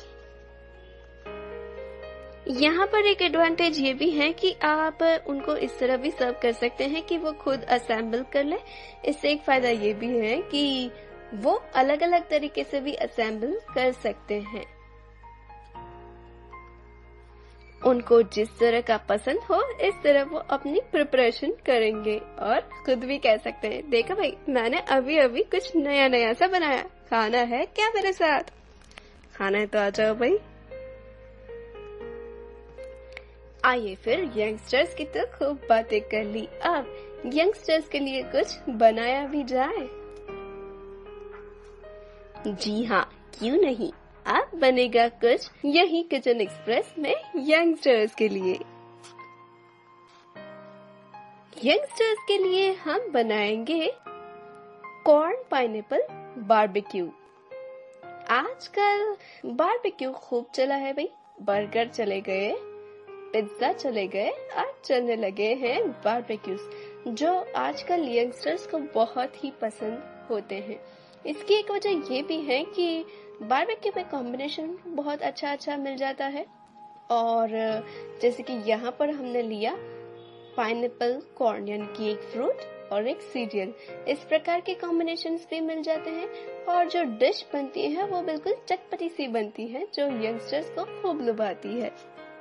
यहाँ पर एक एडवांटेज ये भी है कि आप उनको इस तरह भी सर्व कर सकते हैं कि वो खुद असेंबल कर ले। इससे एक फायदा ये भी है कि वो अलग अलग तरीके से भी असेंबल कर सकते हैं। उनको जिस तरह का पसंद हो इस तरह वो अपनी प्रिपरेशन करेंगे और खुद भी कह सकते हैं, देखो भाई मैंने अभी अभी कुछ नया नया सा बनाया, खाना है क्या मेरे साथ? खाना है तो आ जाओ भाई। आइए फिर यंगस्टर्स की तो खूब बातें कर ली, अब यंगस्टर्स के लिए कुछ बनाया भी जाए। जी हाँ, क्यों नहीं, अब बनेगा कुछ यही किचन एक्सप्रेस में यंगस्टर्स के लिए। यंगस्टर्स के लिए हम बनाएंगे कॉर्न पाइनएप्पल बारबेक्यू। आजकल बारबेक्यू खूब चला है भाई, बर्गर चले गए, पिज्जा चले गए और चलने लगे हैं बारबेक्यूज, जो आजकल यंगस्टर्स को बहुत ही पसंद होते हैं। इसकी एक वजह ये भी है कि बारबेक्यू में कॉम्बिनेशन बहुत अच्छा अच्छा मिल जाता है और जैसे कि यहाँ पर हमने लिया पाइनएप्पल कॉर्न, यानी कि एक फ्रूट और एक सीरियल, इस प्रकार के कॉम्बिनेशंस भी मिल जाते हैं और जो डिश बनती है वो बिल्कुल चटपटी सी बनती है जो यंगस्टर्स को खूब लुभाती है।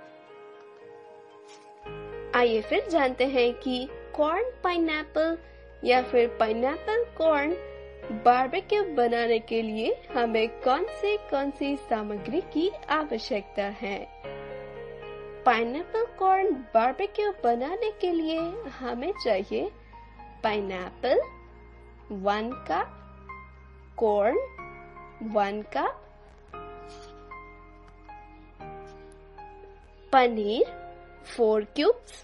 आइए फिर जानते हैं कि कॉर्न पाइनएप्पल या फिर पाइनएप्पल कॉर्न बारबेक्यू बनाने के लिए हमें कौन सी कौन सी सामग्री की आवश्यकता है। पाइनएप्पल कॉर्न बारबेक्यू बनाने के लिए हमें चाहिए pineapple one cup, corn one cup, paneer four cubes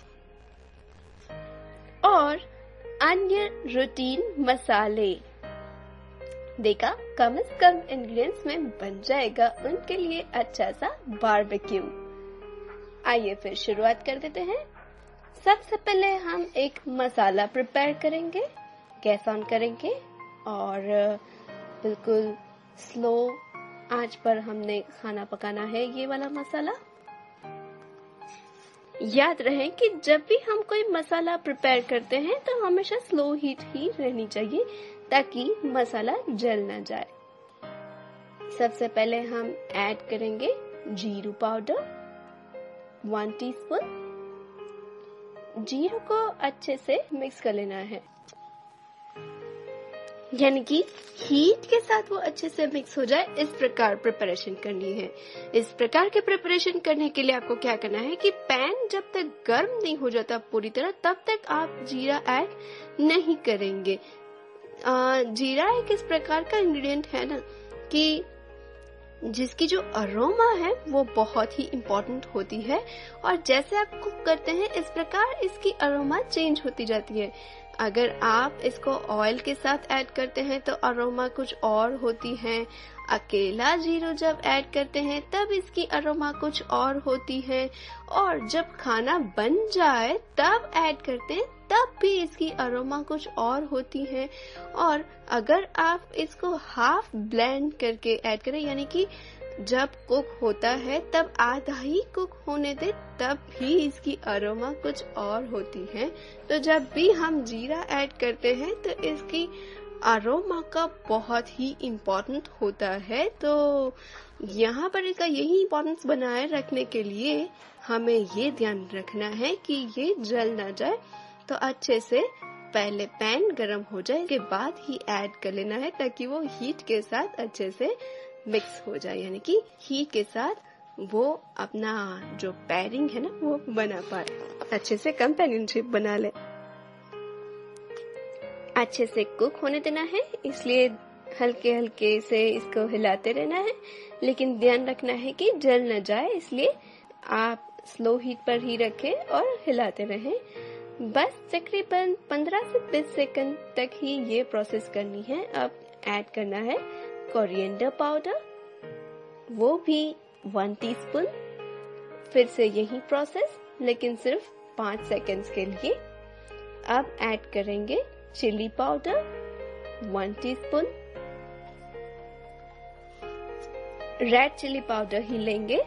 और अन्य रूटीन मसाले। देखा, कम से कम इंग्रेडिएंट्स में बन जाएगा उनके लिए अच्छा सा बारबेक्यू। आइए फिर शुरुआत कर देते हैं। सबसे पहले हम एक मसाला प्रिपेयर करेंगे, गैस ऑन करेंगे और बिल्कुल स्लो आंच पर हमने खाना पकाना है ये वाला मसाला। याद रहे कि जब भी हम कोई मसाला प्रिपेयर करते हैं तो हमेशा स्लो हीट ही रहनी चाहिए ताकि मसाला जल ना जाए। सबसे पहले हम ऐड करेंगे जीरू पाउडर वन टीस्पून। जीरू को अच्छे से मिक्स कर लेना है। यानी कि हीट के साथ वो अच्छे से मिक्स हो जाए, इस प्रकार प्रिपरेशन करनी है। इस प्रकार के प्रिपरेशन करने के लिए आपको क्या करना है कि पैन जब तक गर्म नहीं हो जाता पूरी तरह, तब तक आप जीरा ऐड नहीं करेंगे। आ, जीरा एक इस प्रकार का इंग्रेडिएंट है ना कि जिसकी जो अरोमा है वो बहुत ही इम्पोर्टेंट होती है, और जैसे आप कुक करते हैं इस प्रकार इसकी अरोमा चेंज होती जाती है। अगर आप इसको ऑयल के साथ ऐड करते हैं तो अरोमा कुछ और होती है, अकेला जीरा जब ऐड करते हैं तब इसकी अरोमा कुछ और होती है, और जब खाना बन जाए तब ऐड करते हैं तब भी इसकी अरोमा कुछ और होती है। और अगर आप इसको हाफ ब्लेंड करके ऐड करें, यानी कि जब कुक होता है तब आधा ही कुक होने दे, तब भी इसकी अरोमा कुछ और होती है। तो जब भी हम जीरा ऐड करते हैं तो इसकी अरोमा का बहुत ही इम्पोर्टेंट होता है। तो यहाँ पर इसका यही इम्पोर्टेंस बनाए रखने के लिए हमें ये ध्यान रखना है कि ये जल ना जाए, तो अच्छे से पहले पैन गरम हो जाए के बाद ही ऐड कर लेना है, ताकि वो हीट के साथ अच्छे से मिक्स हो जाए, यानी कि हीट के साथ वो अपना जो पैरिंग है ना वो बना पाए, अच्छे से कंपेनियनशिप बना ले। अच्छे से कुक होने देना है, इसलिए हल्के हल्के से इसको हिलाते रहना है, लेकिन ध्यान रखना है कि जल न जाए, इसलिए आप स्लो हीट पर ही रखें और हिलाते रहें। बस तकरीबन पंद्रह से बीस सेकंड तक ही ये प्रोसेस करनी है। अब ऐड करना है कोरिएंडर पाउडर, वो भी वन टीस्पून। फिर से यही प्रोसेस लेकिन सिर्फ पाँच सेकंड्स के लिए। अब ऐड करेंगे chilli powder one teaspoon, red chilli powder ही लेंगे।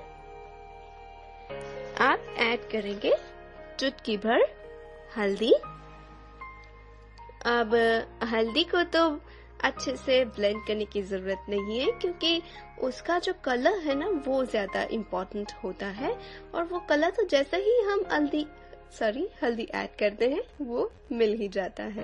आप ऐड करेंगे चुटकी भर हल्दी। अब हल्दी को तो अच्छे से ब्लेंड करने की जरूरत नहीं है, क्योंकि उसका जो कलर है ना वो ज्यादा इम्पोर्टेंट होता है, और वो कलर तो जैसे ही हम हल्दी सॉरी हल्दी ऐड करते हैं वो मिल ही जाता है।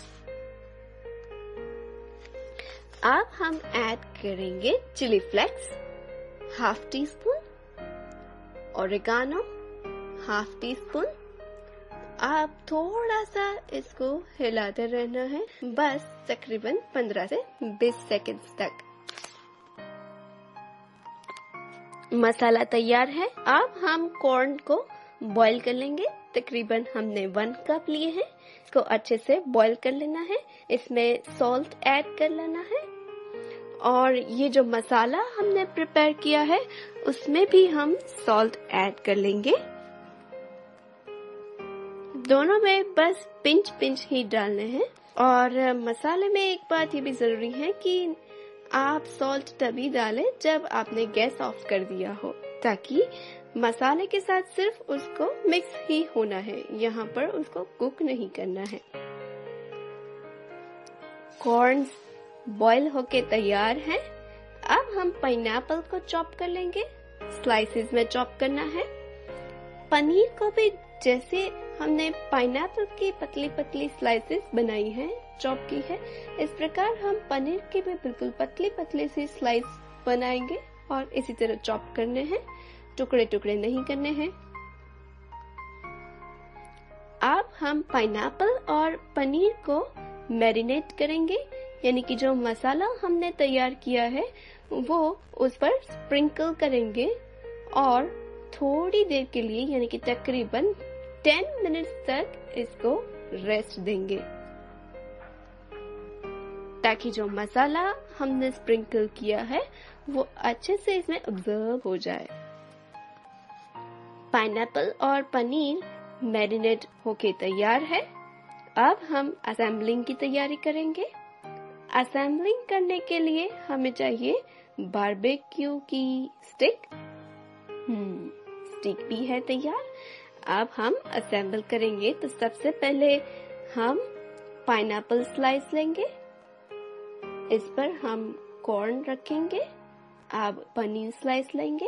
अब हम ऐड करेंगे chilli flakes half teaspoon, oregano half teaspoon. आप थोड़ा सा इसको हिलाते रहना है, बस तकरीबन पंद्रह से बीस सेकंड्स तक। मसाला तैयार है। अब हम कॉर्न को बॉईल कर लेंगे। तकरीबन हमने वन कप लिए हैं, इसको अच्छे से बॉईल कर लेना है। इसमें सॉल्ट ऐड कर लेना है, और ये जो मसाला हमने प्रिपेयर किया है उसमें भी हम सॉल्ट ऐड कर लेंगे। दोनों में बस पिंच पिंच ही डालने हैं। और मसाले में एक बात ये भी जरूरी है कि आप सॉल्ट तभी डालें जब आपने गैस ऑफ कर दिया हो, ताकि मसाले के साथ सिर्फ उसको मिक्स ही होना है, यहाँ पर उसको कुक नहीं करना है। कॉर्न बॉईल होके तैयार है। अब हम पाइनएप्पल को चॉप कर लेंगे, स्लाइसेस में चॉप करना है। पनीर को भी जैसे हमने पाइनएप्पल की पतली पतली स्लाइसेस बनाई है, चॉप की है, इस प्रकार हम पनीर की भी बिल्कुल पतली पतली सी स्लाइस बनाएंगे और इसी तरह चॉप करने हैं, टुकड़े टुकड़े नहीं करने हैं। अब हम पाइनएप्पल और पनीर को मैरिनेट करेंगे, यानी कि जो मसाला हमने तैयार किया है वो उस पर स्प्रिंकल करेंगे और थोड़ी देर के लिए यानी कि तकरीबन टेन मिनट्स तक इसको रेस्ट देंगे, ताकि जो मसाला हमने स्प्रिंकल किया है वो अच्छे से इसमें ऑब्जर्व हो जाए। पाइनएप्पल और पनीर मैरिनेट होके तैयार है। अब हम असेंबलिंग की तैयारी करेंगे। असेंबलिंग करने के लिए हमें चाहिए बारबेक्यू की स्टिक। हम्म स्टिक भी है तैयार। अब हम असेंबल करेंगे, तो सबसे पहले हम पाइनएप्पल स्लाइस लेंगे, इस पर हम कॉर्न रखेंगे। अब पनीर स्लाइस लेंगे।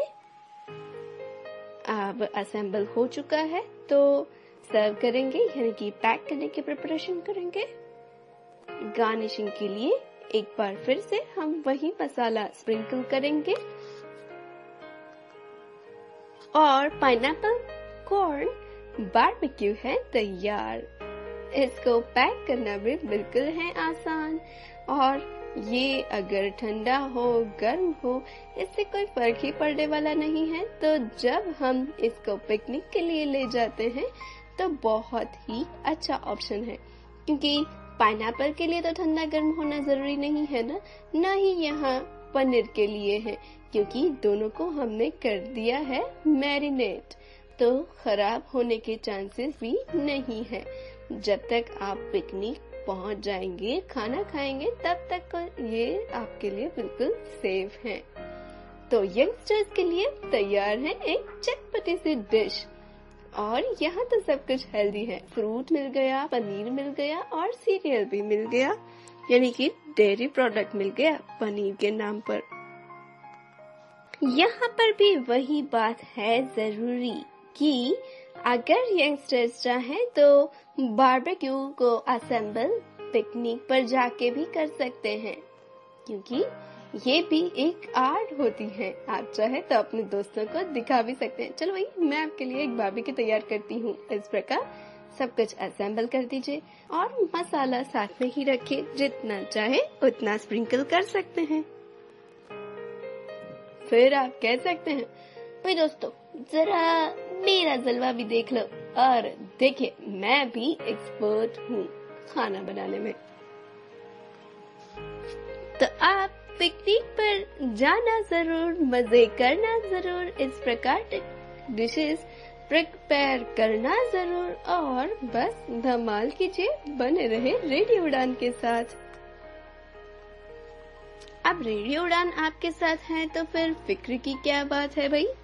अब असेंबल हो चुका है तो सर्व करेंगे, यानी कि पैक करने की प्रिपरेशन करेंगे। गार्निशिंग के लिए एक बार फिर से हम वही मसाला स्प्रिंकल करेंगे और पाइनएप्पल कॉर्न बारबेक्यू है तैयार। इसको पैक करना भी बिल्कुल है आसान और ये अगर ठंडा हो गर्म हो इससे कोई फर्क ही पड़ने वाला नहीं है। तो जब हम इसको पिकनिक के लिए ले जाते हैं तो बहुत ही अच्छा ऑप्शन है, क्योंकि पाइनएप्पल के लिए तो ठंडा गर्म होना जरूरी नहीं है ना, न ही यहाँ पनीर के लिए है, क्योंकि दोनों को हमने कर दिया है मैरिनेट, तो खराब होने के चांसेस भी नहीं है। जब तक आप पिकनिक पहुंच जाएंगे, खाना खाएंगे, तब तक ये आपके लिए बिल्कुल सेफ है। तो यंगस्टर्स के लिए तैयार है एक चटपटी सी डिश और यहाँ तो सब कुछ हेल्दी है। फ्रूट मिल गया, पनीर मिल गया और सीरियल भी मिल गया, यानी कि डेयरी प्रोडक्ट मिल गया पनीर के नाम पर। यहाँ पर भी वही बात है जरूरी कि अगर यंगस्टर्स चाहें तो बारबेक्यू को असेंबल पिकनिक पर जाके भी कर सकते हैं, क्योंकि ये भी एक आर्ट होती है। आप चाहे तो अपने दोस्तों को दिखा भी सकते हैं। चलो भाई, मैं आपके लिए एक बारबेक्यू तैयार करती हूँ। इस प्रकार सब कुछ असेंबल कर दीजिए और मसाला साथ में ही रखिए, जितना चाहे उतना स्प्रिंकल कर सकते हैं। फिर आप कह सकते हैं भाई दोस्तों जरा मेरा जलवा भी देख लो, और देखिए मैं भी एक्सपर्ट हूँ खाना बनाने में। तो आप पिकनिक पर जाना जरूर, मजे करना जरूर, इस प्रकार डिशेस प्रिपेयर करना जरूर और बस धमाल कीजिए। बने रहे रेडियो उड़ान के साथ। अब रेडियो उड़ान आपके साथ है तो फिर फिक्र की क्या बात है भाई।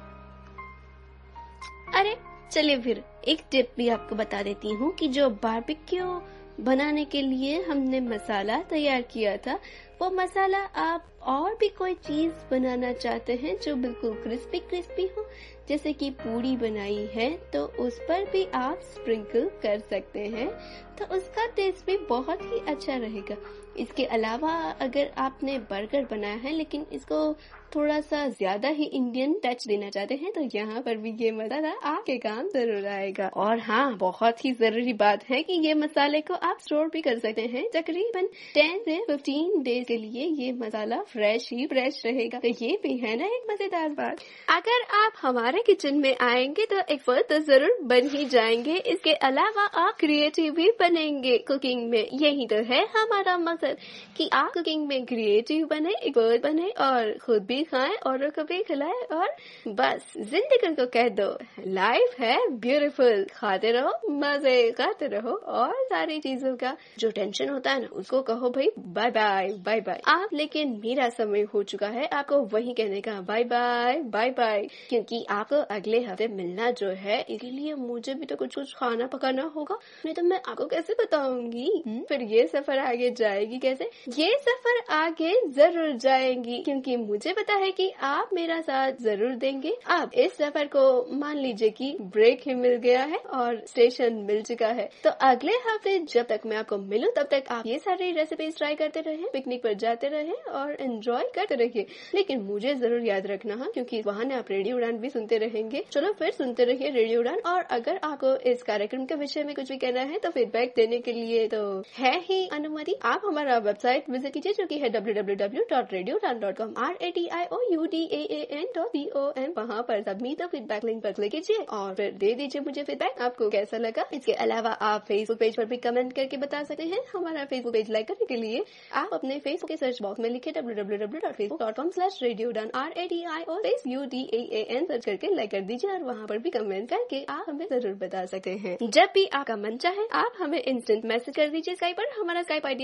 अरे चलिए फिर एक टिप भी आपको बता देती हूँ कि जो बारबेक्यू बनाने के लिए हमने मसाला तैयार किया था, वो मसाला आप और भी कोई चीज बनाना चाहते हैं जो बिल्कुल क्रिस्पी क्रिस्पी हो, जैसे कि पूड़ी बनाई है तो उस पर भी आप स्प्रिंकल कर सकते हैं, तो उसका टेस्ट भी बहुत ही अच्छा रहेगा। इसके अलावा अगर आपने बर्गर बनाया है लेकिन इसको थोड़ा सा ज्यादा ही इंडियन टच देना चाहते हैं, तो यहाँ पर भी ये मसाला आपके काम जरूर आएगा। और हाँ, बहुत ही जरूरी बात है कि ये मसाले को आप स्टोर भी कर सकते हैं। तकरीबन टेन से फिफ्टीन डेज के लिए ये मसाला फ्रेश ही फ्रेश रहेगा। तो ये भी है ना एक मजेदार बात। अगर आप हमारे किचन में आएंगे तो एक्सपर्ट तो जरूर बन ही जाएंगे। इसके अलावा आप क्रिएटिव भी बनेंगे कुकिंग में। यही तो है हमारा मकसद कि आप कुकिंग में क्रिएटिव बने, एक्सपर्ट बने और खुद भी खाएं और को भी खिलाएं। और बस जिंदगी को कह दो लाइफ है ब्यूटीफुल, खाते रहो, मजे करते रहो और सारी चीजों का जो टेंशन होता है ना उसको कहो भाई बाय बाय बाय बाय। आप लेकिन मेरा समय हो चुका है आपको वही कहने का बाय बाय बाय बाय, क्योंकि आपको अगले हफ्ते मिलना जो है, इसलिए मुझे भी तो कुछ कुछ खाना पकाना होगा, नहीं तो मैं आपको कैसे बताऊंगी। फिर ये सफर आगे जाएगी कैसे? ये सफर आगे जरूर जाएगी, क्योंकि मुझे पता है कि आप मेरा साथ जरूर देंगे। अब इस सफर को मान लीजिए कि ब्रेक ही मिल गया है और स्टेशन मिल चुका है, तो अगले हफ्ते जब तक मैं आपको मिलूं तब तक आप ये सारी रेसिपीज ट्राई करते रहें, पिकनिक पर जाते रहें और एंजॉय करते रहिए। लेकिन मुझे जरूर याद रखना है, क्योंकि वहाँ ने आप रेडियो उड़ान भी सुनते रहेंगे। चलो फिर सुनते रहिए रेडियो उड़ान। और अगर आपको इस कार्यक्रम के विषय में कुछ भी कहना है तो फीडबैक देने के लिए तो है ही अनुमति। आप हमारा वेबसाइट विजिट कीजिए जो की है W W W dot radio Udaan dot com, R A T I O U D A A N dot C O N. वहाँ पर सबमिट द फीडबैक लिंक पर क्लिक कीजिए और फिर दे दीजिए मुझे फीडबैक, आपको कैसा लगा। इसके अलावा आप फेसबुक पेज पर भी कमेंट करके बता सकते हैं। हमारा फेसबुक पेज लाइक करने के लिए आप अपने फेसबुक के सर्च बॉक्स में लिखे W W W dot Facebook dot com slash radio Udaan, R A T I O S U D A A N search करके लाइक कर दीजिए और वहाँ पर भी कमेंट करके आप हमें जरूर बता सकते हैं। जब भी आपका मन चाहे आप हमें इंस्टेंट मैसेज कर दीजिए स्काइप पर। हमारा स्काइप आईडी है radio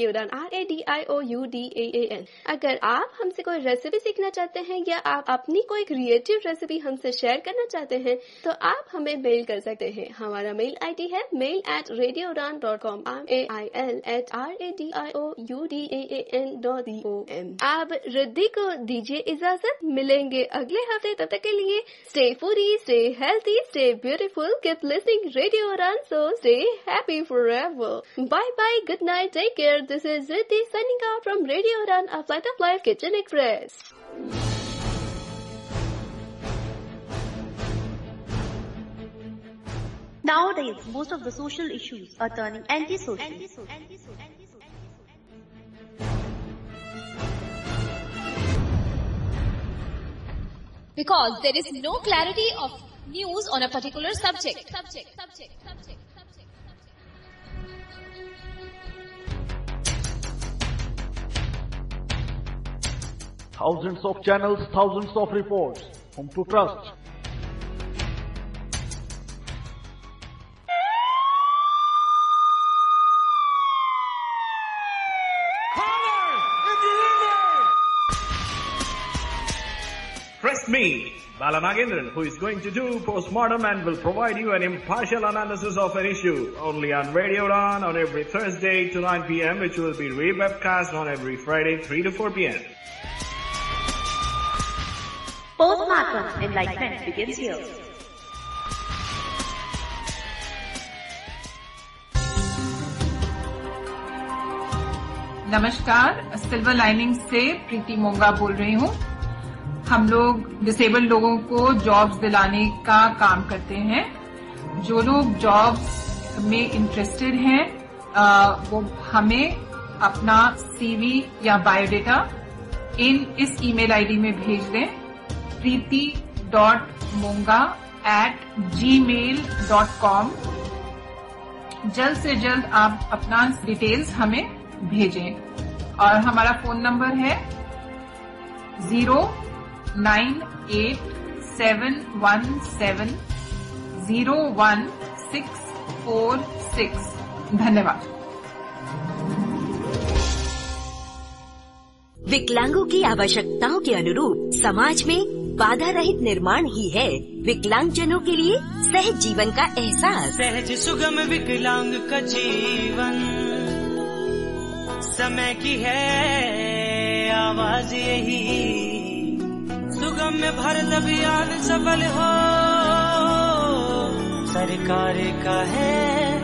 radio Udaan, R A D I O U D A A N. अगर आप हमसे कोई रेसिपी सीखना चाहते हैं या आप अपनी कोई क्रिएटिव रेसिपी हमसे शेयर करना चाहते हैं तो आप हमें मेल कर सकते हैं। हमारा मेल आईडी है mail at radio Udaan dot com, R A I L at R A D I O U D A A N dot C O M. आप रिद्धि को दीजिए इजाजत, मिलेंगे अगले हफ्ते। तब तक के लिए stay foodie, stay healthy, stay beautiful, keep listening radio Udaan, so stay happy forever. Bye bye, good night, take care. This is Riddhi signing out from Radio Udaan, a flight of life kitchen express. Nowadays, most of the social issues are turning anti-social. Because there is no clarity of news on a particular subject. Subject, subject, subject. Thousands of channels, thousands of reports. Whom to trust? Trust me, Bala Nagendran, who is going to do postmortem and will provide you an impartial analysis of an issue only on Radio Udaan on every Thursday to nine p m, which will be rebroadcast on every Friday three to four p m Postmortem enlightenment begins here. नमस्कार, silver lining से प्रीति मोंगा बोल रही हूँ। हम लोग disabled लोगों को jobs दिलाने का काम करते हैं। जो लोग जॉब्स में इंटरेस्टेड हैं वो हमें अपना सीवी या बायोडेटा इन इस ईमेल आईडी में भेज दें, Preeti dot Monga at Gmail dot com. जल्द से जल्द आप अपना डिटेल्स हमें भेजें और हमारा फोन नंबर है zero nine eight seven one seven zero one six four six. धन्यवाद। विकलांगों की आवश्यकताओं के अनुरूप समाज में बाधा रहित निर्माण ही है विकलांगजनों के लिए सहज जीवन का एहसास। सहज सुगम विकलांग का जीवन, समय की है आवाज यही, सुगम में भारत अभियान सफल हो, सरकार का है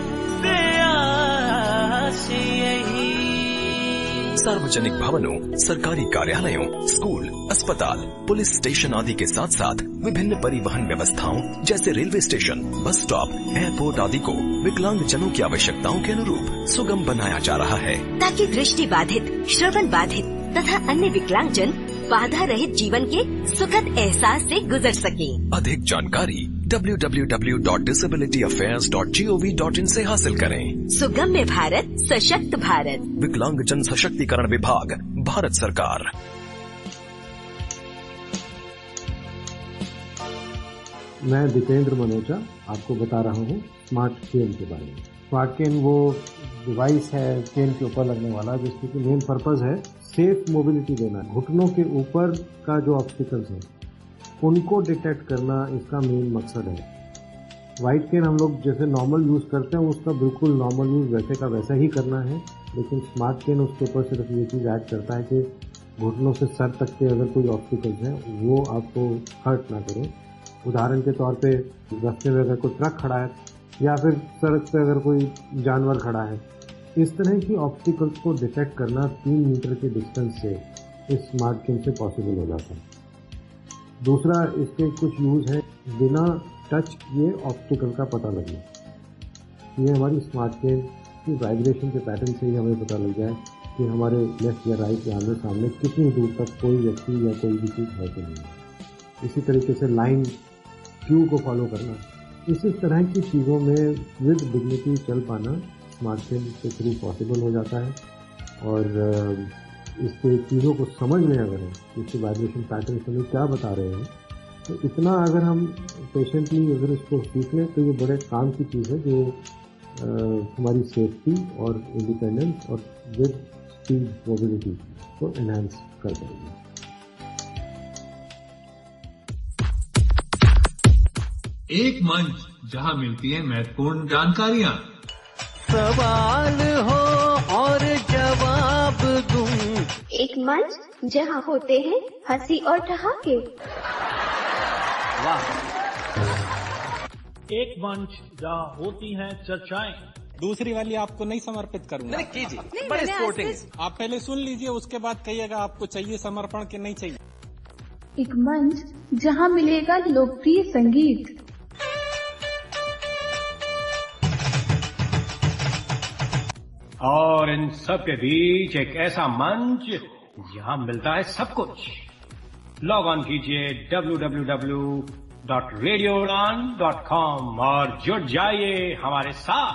प्रयास यही। सार्वजनिक भवनों, सरकारी कार्यालयों, स्कूल, अस्पताल, पुलिस स्टेशन आदि के साथ साथ विभिन्न परिवहन व्यवस्थाओं जैसे railway station, bus stop, airport आदि को विकलांग जनों की आवश्यकताओं के अनुरूप सुगम बनाया जा रहा है, ताकि दृष्टि बाधित, श्रवण बाधित तथा अन्य विकलांग जन बाधा रहित जीवन के सुखद एहसास से गुजर सकें। अधिक जानकारी W W W dot disability affairs dot G O V dot in से हासिल करें। सुगम्य भारत, सशक्त भारत, विकलांग जन सशक्तिकरण विभाग, भारत सरकार। मैं दीपेंद्र मनोजा आपको बता रहा हूँ स्मार्ट केन के बारे में। स्मार्ट केन वो डिवाइस है केन के ऊपर लगने वाला जिसकी मेन पर्पज है सेफ मोबिलिटी देना। घुटनों के ऊपर का जो ऑब्स्टिकल्स हैं उनको डिटेक्ट करना इसका मेन मकसद है। वाइट केन हम लोग जैसे नॉर्मल यूज करते हैं उसका बिल्कुल नॉर्मल यूज वैसे का वैसा ही करना है, लेकिन स्मार्ट केन उसके ऊपर सिर्फ ये चीज ऐड करता है कि घुटनों से सर तक के अगर कोई ऑब्स्टिकल्स हैं वो आपको हर्ट ना करें। उदाहरण के तौर पे रास्ते में अगर कोई ट्रक खड़ा है या फिर सड़क पे अगर कोई जानवर खड़ा है, इस तरह की ऑब्स्टिकल्स को डिटेक्ट करना तीन मीटर के डिस्टेंस से इस स्मार्ट केन से पॉसिबल हो जाता है। दूसरा इसके कुछ यूज है बिना टच किए ऑब्स्टिकल का पता लगना। ये हमारी स्मार्ट केन की वाइब्रेशन के पैटर्न से ही हमें पता लग जाए कि हमारे लेफ्ट या राइट या आमने सामने कितनी दूर तक कोई व्यक्ति या कोई भी चीज है कि नहीं। इसी तरीके से लाइन क्यू को फॉलो करना, इसी तरह की चीज़ों में विद डिग्निटी चल पाना स्मार्ट केन के थ्रू पॉसिबल हो जाता है। और इसके चीज़ों को समझ लें अगर हम इसके वाइब्रेशन पैटर्न से हमें क्या बता रहे हैं, तो इतना अगर हम पेशेंटली अगर इसको सीख लें तो ये बड़े काम की चीज़ है जो हमारी सेफ्टी और इंडिपेंडेंस और विद स्पीड मोबिलिटी को एनहांस कर पाएगी। एक मंच जहां मिलती है महत्वपूर्ण जानकारियां, सवाल हो और जवाब दूं। एक मंच जहां होते हैं हंसी और ठहाके। वाह। एक मंच जहां होती हैं चर्चाएं। दूसरी वाली आपको नहीं समर्पित करूंगा। नहीं कीजिए, बड़े स्पोर्टिंग। आप पहले सुन लीजिए, उसके बाद कहिएगा आपको चाहिए समर्पण कि नहीं चाहिए। एक मंच जहां मिलेगा लोकप्रिय संगीत। और इन सब के बीच एक ऐसा मंच जहां मिलता है सब कुछ। लॉग ऑन कीजिए W W W dot radio Udaan dot com और जुड़ जाइए हमारे साथ।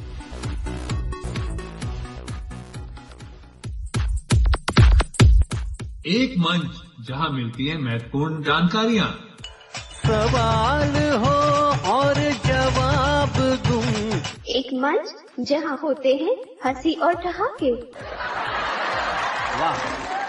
एक मंच जहां मिलती है महत्वपूर्ण जानकारियां, सवाल हो और जवाब दूं। एक मंच जहां होते हैं हंसी और ठहाके। वाह।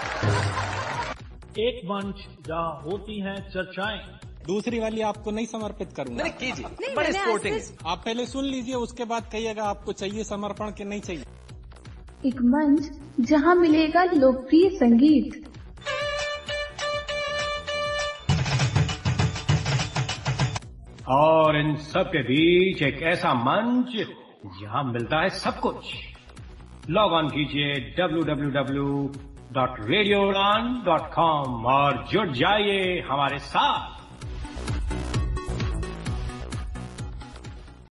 एक मंच जहां होती हैं चर्चाएं। दूसरी वाली आपको नहीं समर्पित करूंगा। नहीं कीजिए, बड़े स्पोर्टिंग। आप पहले सुन लीजिए, उसके बाद कहिएगा आपको चाहिए समर्पण कि नहीं चाहिए। एक मंच जहां मिलेगा लोकप्रिय संगीत। और इन सब के बीच एक ऐसा मंच जहां मिलता है सब कुछ। लॉग ऑन कीजिए W W W dot radio Udaan dot com और जुड़ जाइए हमारे साथ।